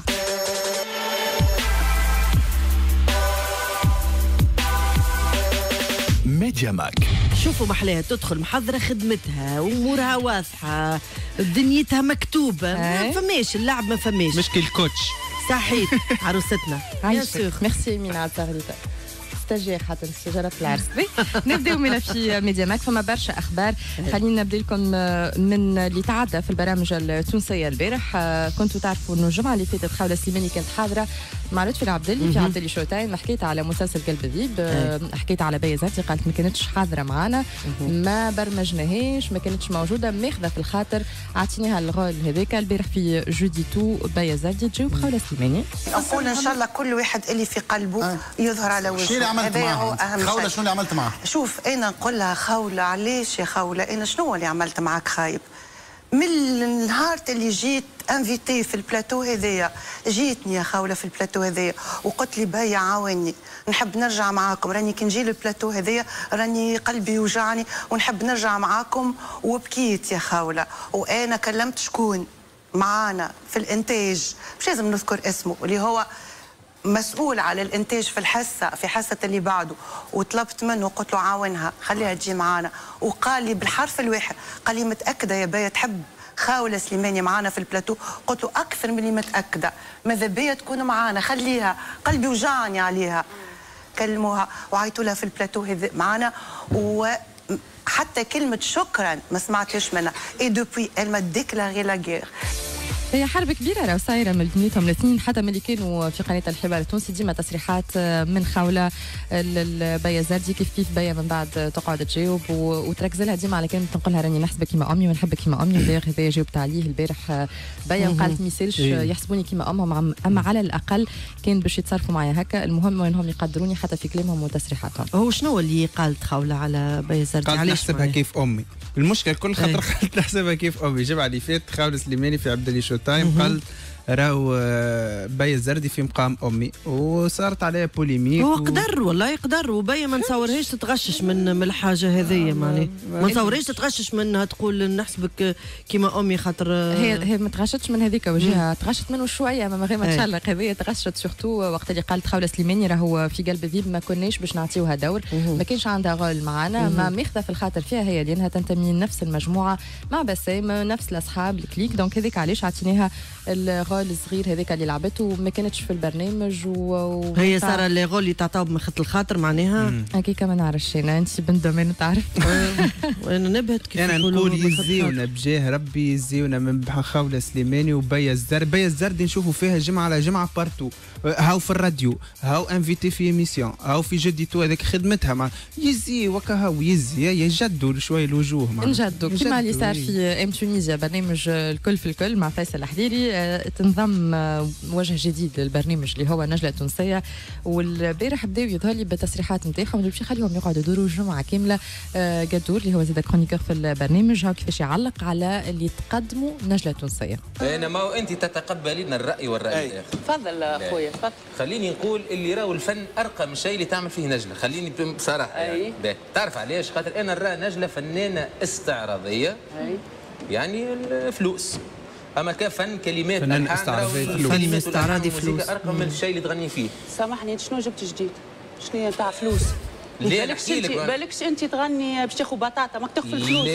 ميديا ماك، شوفوا محلاها تدخل محضرة خدمتها، امورها واضحة، دنيتها مكتوبة، ما فماش اللعب، ما فماش مشكل كوتش. صحيح. عروستنا ميرسي مينا عطاريتا ستاجير حتى استجارة في العرس. نبداو من في ميديا ماك، فما برشا اخبار. خلينا نبدا لكم من اللي تعدى في البرامج التونسيه البارح. كنتوا تعرفوا انه الجمعه اللي فاتت خوله سليماني كانت حاضره مع لطفي العبدلي في عبدلي شو تايم. حكيت على مسلسل قلب الذيب، حكيت على بيزاتي، قالت ما كانتش حاضره معنا، ما برمجناهاش، ما كانتش موجوده، ماخذه في الخاطر. اعطينيها الغول هذاك البارح في جودي تو بيزاتي. تجاوب خوله سليماني. نقول ان شاء الله كل واحد اللي في قلبه يظهر على وجهه. هذا هو اهم شيء. خوله شنو اللي عملت معها؟ شوف انا نقول لها خوله، علاش يا خوله انا شنو اللي عملت معك خايب؟ من النهار اللي جيت انفيتي في البلاتو هذايا، جيتني يا خوله في البلاتو هذايا وقلت لي بيا عاوني، نحب نرجع معاكم، راني كي نجي للبلاتو هذايا راني قلبي يوجعني ونحب نرجع معاكم، وبكيت يا خوله. وانا كلمت شكون معانا في الانتاج، مش لازم نذكر اسمه، اللي هو مسؤول على الانتاج في حصه اللي بعده، وطلبت منه قلت له عاونها خليها تجي معانا، وقال لي بالحرف الواحد، قال لي متاكده يا بيا تحب خوله سليماني معانا في البلاتو؟ قلت له اكثر من اللي متاكده، ماذا بيا تكون معانا، خليها، قلبي وجعني عليها. كلموها وعيطوا لها في البلاتو هذا معانا، وحتى كلمه شكرا ما سمعتش منها. اي دوبوي elle m'a déclaré la guerre. هي حرب كبيره راهو صايره من بنيتهم الاثنين، حتى ملي كانوا في قناه الحوار التونسي ديما تصريحات من خوله البيا زردي كيف بيا من بعد تقعد تجاوب وتركز لها ديما على كلمه تنقول لها راني نحسبك كيما امي ونحبك كيما امي. البارح هذا جاوبت عليه البارح بيا وقالت ما يسالش يحسبوني كيما امهم، اما على الاقل كان باش يتصرفوا معايا هكا، المهم انهم يقدروني حتى في كلامهم وتصريحاتهم. هو شنو اللي قالت خوله على بيا زردي؟ قالت نحسبها كيف امي. المشكله كل خاطر قالت نحسبها كيف امي. جمعه اللي فات خوله سليماني في عبد الله شو تايم قال راهو بي الزردي في مقام امي وصارت عليه بوليميك هو قدر والله يقدر وبي ما نصورهاش تتغشش من الحاجه هذه معناها ما نصورهاش تتغشش منها تقول نحسبك كيما امي خاطر هي ما تغشتش من هذيك وجهها تغشت منه شويه ما غير ما تشلق هذه تغشت سورتو وقت اللي قالت خوله سليماني راهو في قلب فيب ما كناش باش نعطيوها دور ما كانش عندها غول معنا ما ماخذه في الخاطر فيها هي لانها تنتمي لنفس المجموعه مع بسام نفس الاصحاب الكليك دونك هذيك علاش عطيناها الغول الصغير هذاك اللي لعبته وما كانتش في البرنامج هي ساره لي غول اللي تعطاو من خط الخاطر معناها هكاك ما نعرفش انا انت بنت دومين تعرف وانا نبهت كيف انا نقول يزيونا بجاه ربي يزيونا من خوله سليماني وبي الزرد بي الزرد نشوفوا فيها جمعه على جمعه بارتو هاو في الراديو هاو انفيتي في ايميسيون هاو في جدي تو هذاك خدمتها مع يزي وكهو يزي يجدوا شويه الوجوه نجدوا كما اللي صار في ام تونيزيا برنامج الكل في الكل مع فيصل الحريري تنضم وجه جديد للبرنامج اللي هو نجله تونسيه والبارح بداو يظهر لي بالتصريحات نتاعهم اللي باش يخليهم يقعدوا يدوروا جمعه كامله قدور اللي هو زاد كرونيكور في البرنامج هاو كيفاش يعلق على اللي تقدموا نجله تونسيه. انا ما هو انت تتقبلين الراي والراي الاخر. تفضل اخويا تفضل. خليني نقول اللي راهو الفن ارقى من الشيء اللي تعمل فيه نجله خليني بصراحه يعني تعرف علاش خاطر انا نرى نجله فنانه استعراضيه يعني الفلوس اما كفن كلمات فنان استعراضي فلوس فن استعراضي فلوس ارقى من الشيء اللي تغني فيه. سامحني شنو جبت جديد؟ شنو نتاع فلوس؟ ليه نحكي لك بالكش انت تغني باش تاخذ بطاطا ماك تاخذ الفلوس.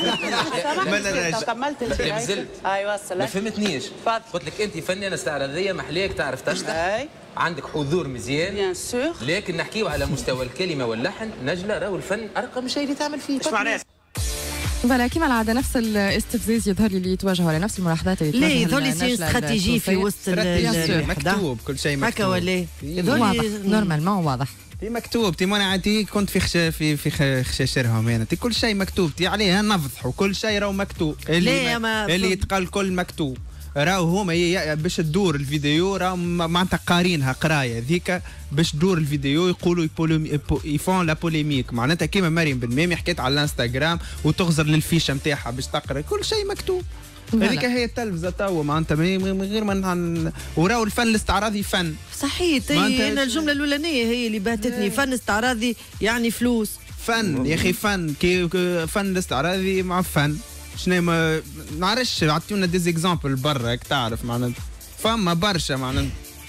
ما كملت انت نزلت ايوا السلام ما فهمتنيش قلت لك انت فنانه استعراضيه محليك تعرف تشطح عندك حضور مزيان بيان سور لكن نحكيو على مستوى الكلمه واللحن نجله راهو الفن ارقى من الشيء اللي تعمل فيه. ايش معناه؟ فوالا كيما العاده نفس الاستفزاز يظهر لي اللي يتواجهوا على نفس الملاحظات اللي لا يظهر لي سي استراتيجي في وسط مكتوب كل شيء مكتوب هكا ولا واضح نورمالمون واضح تي مكتوب تي مانا عادي كنت في خشاشرهم هنا تي كل شيء مكتوب تي عليها نفضحوا كل شيء راهو مكتوب اللي يتقال كل مكتوب راهو هما باش تدور الفيديو راهو معناتها قارينها قرايه ذيك باش تدور الفيديو يقولوا يفون لا بوليميك معناتها كيما مريم بن ميمي حكيت على الانستغرام وتغزر للفيشه نتاعها باش تقرا كل شيء مكتوب. هذيك هي التلفزه توا معناتها من غير ما وراهو الفن الاستعراضي فن صحيح. انا الجمله الاولانيه هي اللي بهتتني فن استعراضي يعني فلوس فن يا اخي فن كي فن الاستعراضي مع فن شنو ما نعرفش عطيونا ديزيكزامبل برا تعرف معناتها فما برشا معناتها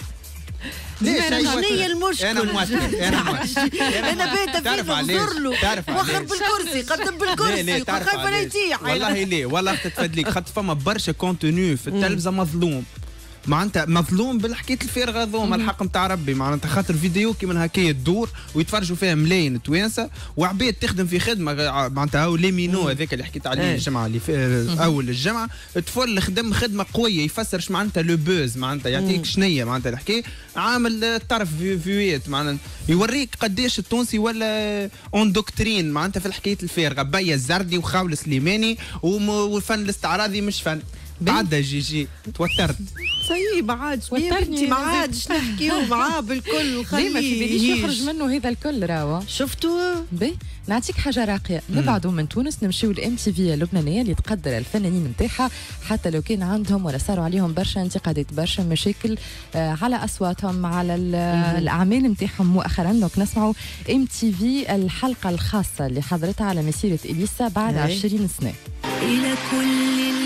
شنو هي المشكل؟ انا موافق انا بيت فيه ننظر له واخر بالكرسي قدم بالكرسي خايفه لا يطيح والله ليه والله تتفدليك خاطر فما برشا كونتوني في التلفزه مظلوم معناتها مظلوم بالحكايه الفارغه ذوما الحق نتاع ربي معناتها خاطر فيديو كيما هكايا تدور ويتفرجوا فيها ملايين توانسه وعباد تخدم في خدمه معناتها هاو ليمينو هذاك اللي حكيت عليه الجمعه اللي في اول الجمعه طفل خدم خدمه قويه يفسرش معناتها لو بوز معناتها يعطيك شنيه معناتها الحكايه عامل طرف فيويت معناتها يوريك قداش التونسي ولا اون دوكترين معناتها في الحكايه الفارغه بيا الزردي وخاول سليماني والفن الاستعراضي مش فن عدى جي توترت صحيح ما عادش بنتي ما عادش نحكيو معاه بالكل خليه ما في باليش يخرج منه هذا الكل راهو شفتوا بي نعطيك حاجه راقيه نبعدوا من تونس نمشيو لام تي في اللبنانيه اللي تقدر الفنانين نتاعها حتى لو كان عندهم ولا صاروا عليهم برشا انتقادات برشا مشاكل على اصواتهم على الاعمال نتاعهم مؤخرا دونك نسمعوا ام تي في الحلقه الخاصه اللي حضرتها على مسيره اليسا بعد 20 سنه الى كل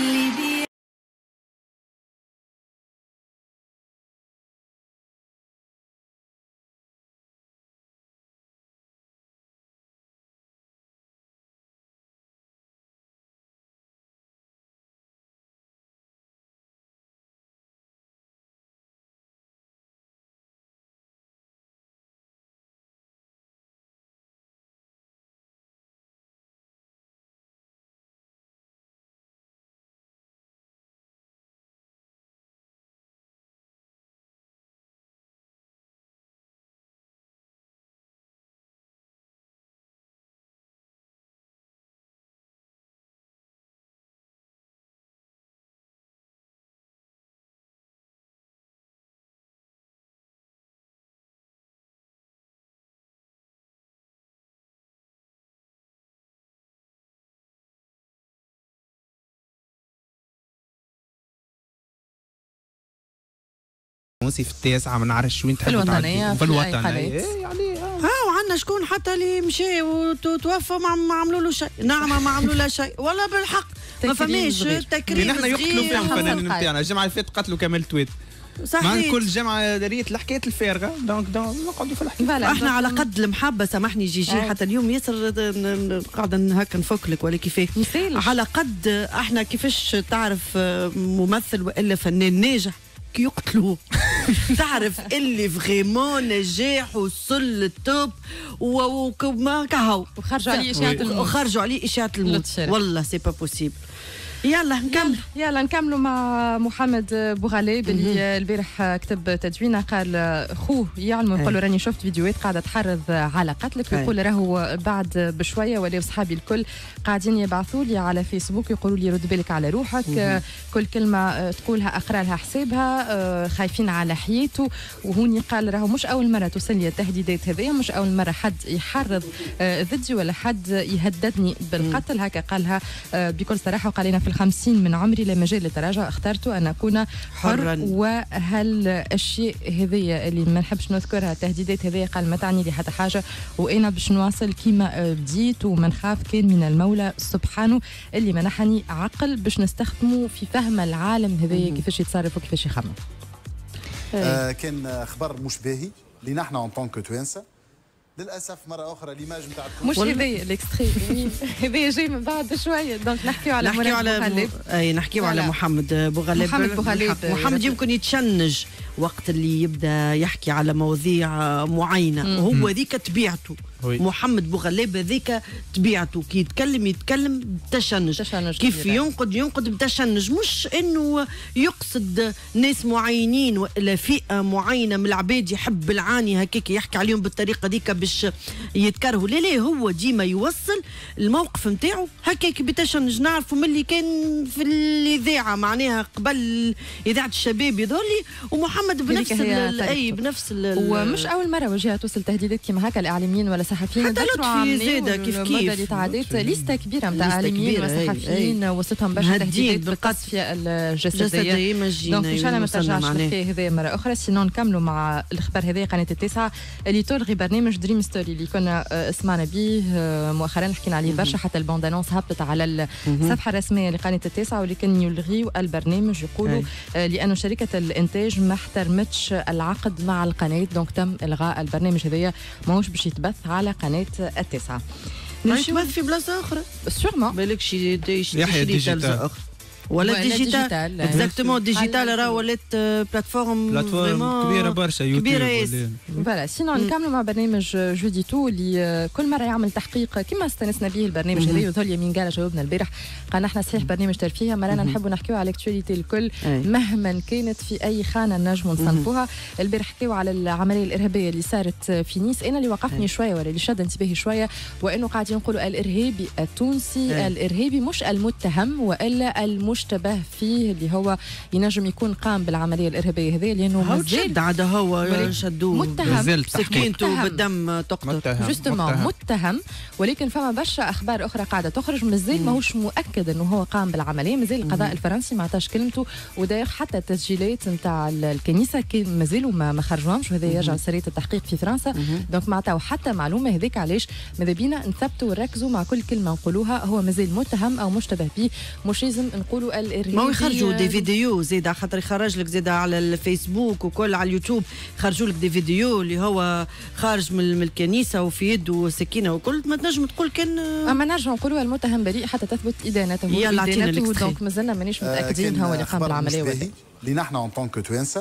التونسي في التاسعه ما نعرفش وين تحب الوطنيه في الوطنيه يعني وعندنا شكون حتى اللي مشى وتوفى ما عملوا له شيء، نعمه ما عملوا له شيء ولا بالحق ما فماش تكريم. نحن يقتلوا فيهم الفنانين نتاعنا. الجمعه اللي فاتت قتلوا كمال تويت. صحيح. كل جمعه ريت الحكايات الفارغه دونك نقعدوا في الحكايه. احنا على قد المحبه سامحني جيجي حتى اليوم ياسر قاعده هكا نفك لك ولا كيفاه على قد احنا كيفاش تعرف ممثل والا فنان ناجح كي يقتلوه تعرف اللي فريمون نجاح وصل للتوب وما كهو وخرجوا عليه اشاعه الموت. والله سي با بوسيبل. يلا نكملوا مع محمد بوغاليب اللي البارح كتب تدوينه قال خوه يعلم يقول له راني شفت فيديوهات قاعده تحرض على قتلك ويقول راهو بعد بشويه ولاو صحابي الكل قاعدين يبعثوا لي على فيسبوك يقولوا لي رد بالك على روحك كل كلمه تقولها اقرا لها حسابها خايفين على حياته. وهوني قال راهو مش اول مره توصل لي التهديدات هذيا مش اول مره حد يحرض ضدي ولا حد يهددني بالقتل هكا قالها بكل صراحه. وقال لنا في 50 من عمري لا مجال للتراجع اخترت ان اكون حر. وهالاشياء هذيا اللي ما نحبش نذكرها التهديدات هذيا قال ما تعني لي حتى حاجه وانا باش نواصل كيما بديت وما نخاف كان من المولى سبحانه اللي منحني عقل باش نستخدمه في فهم العالم هذايا كيفاش يتصرف وكيفاش يخمم. كان خبر مش باهي لينا احنا اون طونك توانسه. للاسف مره اخرى ليماج نتاع مش هذايا الاكستري هذايا جاي من بعد شويه دونك نحكيو على نحكيو على محمد بوغاليب. محمد يمكن يتشنج وقت اللي يبدا يحكي على مواضيع معينه وهو ذيك طبيعته. محمد بوغاليب هذيك طبيعته كي يتكلم بتشنج كيف ينقد بتشنج مش انه يقصد ناس معينين ولا فئه معينه من العباد يحب العاني هكاك يحكي عليهم بالطريقه ذيك باش يتكرهوا. لا هو ديما يوصل الموقف نتاعو هكاك بتشنج. نعرفوا ملي كان في الاذاعه معناها قبل اذاعه الشباب يظهرلي ومحمد بنفس ومش اول مره وجهها توصل تهديدات كما هكا الاعلاميين ولا صحفيين. حتى لطفي زاده كيف اللي تعديت ليسته كبيره نتاع اعلاميين وصحفيين وصلتهم برشا تهديدات بالقذف الجسديه. دونك ان شاء الله ما ترجعش الحكايه هذه مره اخرى. سينو نكملوا مع الخبر هذا قناه التاسعه اللي تلغي برنامج دريم ستوري اللي كنا سمعنا به مؤخرا حكينا عليه برشا حتى البوندانونس هبطت على الصفحه الرسميه لقناه التاسعه ولكن يلغيوا البرنامج يقولوا لانه شركه الانتاج ما احترمتش العقد مع القناه دونك تم الغاء البرنامج هذايا ماهوش باش يتبث على قناه التاسعه. يتبث في بلاصه اخرى سيغمون بالك شي ديجيتال اخرى ولا ديجيتال اكزاكتومون ديجيتال راه ولات بلاتفورم كبيره برشا يوتيوب. فوالا سينو نكملوا مع برنامج جودي تو اللي كل مره يعمل تحقيق كما استنسنا به البرنامج هذا. وذول يمين قال جاوبنا البارح قال احنا صحيح برنامج ترفيهي مرانا نحبوا نحكيو على الاكتواليتي الكل مهما كانت في اي خانه نجموا نصنفوها. البارح حكيو على العمليه الارهابيه اللي صارت في نيس. انا اللي وقفني شويه ولا اللي شد انتباهي شويه وانه قاعد ينقلوا الارهابي التونسي الارهابي مش المتهم والا المشتبه فيه اللي هو ينجم يكون قام بالعمليه الارهابيه هذه لانه مازال عاد هو شدوه متهم سكينته بالدم تقطر جوستومون متهم ولكن فما برشا اخبار اخرى قاعده تخرج مازال ماهوش مؤكد انه هو قام بالعمليه. مازال القضاء الفرنسي ما عطاش كلمته وداير حتى التسجيلات نتاع الكنيسه مازالوا ما خرجوهمش وهذا يرجع لسريه التحقيق في فرنسا. دونك ما عطاو حتى معلومه هذيك. علاش ماذا بينا نثبتوا ونركزوا مع كل كلمه نقولوها هو مازال متهم او مشتبه به مش لازم نقولوا ما يخرجوا دي فيديو زيد خاطر يخرج لك زيد على الفيسبوك وكل على اليوتيوب يخرجوا لك دي فيديو اللي هو خارج من الكنيسه وفي يده سكينه وكل ما تنجم تقول كان اما نرجع نقولوا المتهم بريء حتى تثبت ادانته. دونك مازلنا مانيش متاكدين هو اللي قام بالعمليه ولا لينا احنا اون طونك توانسه.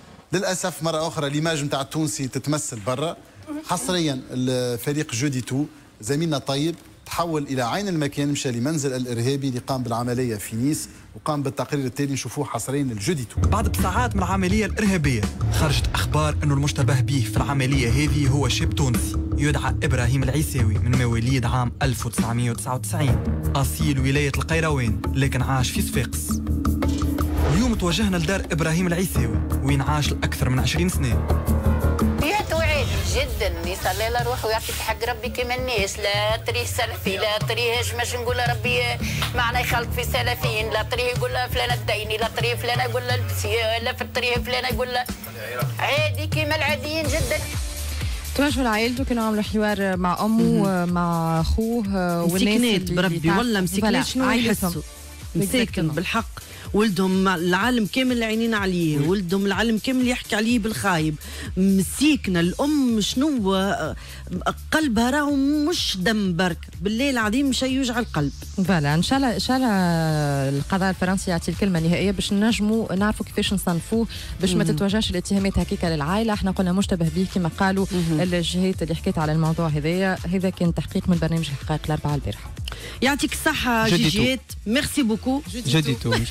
للاسف مره اخرى ليماج نتاع التونسي تتمثل برا. حصريا الفريق جودي تو زميلنا طيب تحول الى عين المكان مشى لمنزل الارهابي اللي قام بالعمليه في نيس وقام بالتقرير التالي نشوفوه حصريا الجودي تو. بعد بساعات من العمليه الارهابيه خرجت اخبار انه المشتبه به في العمليه هذه هو شاب تونسي يدعى ابراهيم العيساوي من مواليد عام 1999 اصيل ولايه القيروان لكن عاش في صفاقس. اليوم توجهنا لدار ابراهيم العيساوي وين عاش لاكثر من 20 سنه. جدا يصلي له روحه ويعطيك حق ربي كما الناس. لا تريه سلفي لا تريه مش نقول ربي معنا يخلط في سلفيين. لا تريه يقول له فلان الديني لا تريه فلان يقول له البسي لا في الطريق فلان يقول له عادي كيما العاديين جدا. توجهوا لعائلته كانوا عملوا حوار مع امه مع اخوه والناس بربي والله مسكنات شنو يحسوا مساكن بالحق ولدهم العالم كامل عينين عليه ولدهم العالم كامل يحكي عليه بالخايب مسيكنا الام شنو قلبها راهو مش دم برك بالله العظيم شيء يوجع القلب. فوالا ان شاء الله القضاء الفرنسي يعطي الكلمه النهائيه باش نجموا نعرفوا كيفاش نصنفوه باش ما تتوجهش الاتهامات هكيكا للعائله. احنا قلنا مشتبه به كما قالوا الجهات اللي حكيت على الموضوع هذا كان تحقيق من برنامج الحقائق الاربعاء البارحه. يعطيك الصحة جيجيت ميرسي بوكو. جديتو مش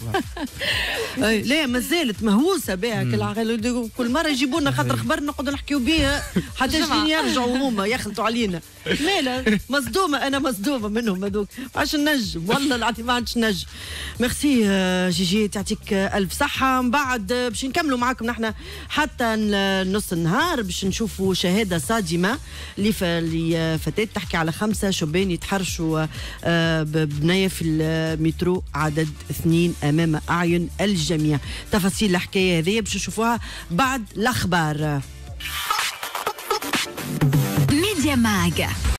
لا مازالت مهووسة بها كل مرة يجيبوا لنا خاطر خبر نقعدوا نحكيو بها حتى شين يرجعوا هما يخلطوا علينا. مالا مصدومة أنا مصدومة منهم هذوك عاش نجم والله العظيم ما عادش نجم. ميرسي جيجيت يعطيك ألف صحة. من بعد باش نكملوا معاكم نحن حتى نص النهار باش نشوفوا شهادة صادمة لفتاة تحكي على 5 شبان يتحرشوا ببنية في المترو عدد 2 أمام أعين الجميع. تفاصيل الحكاية هذه باش نشوفوها بعد الأخبار. ميديا ماغ.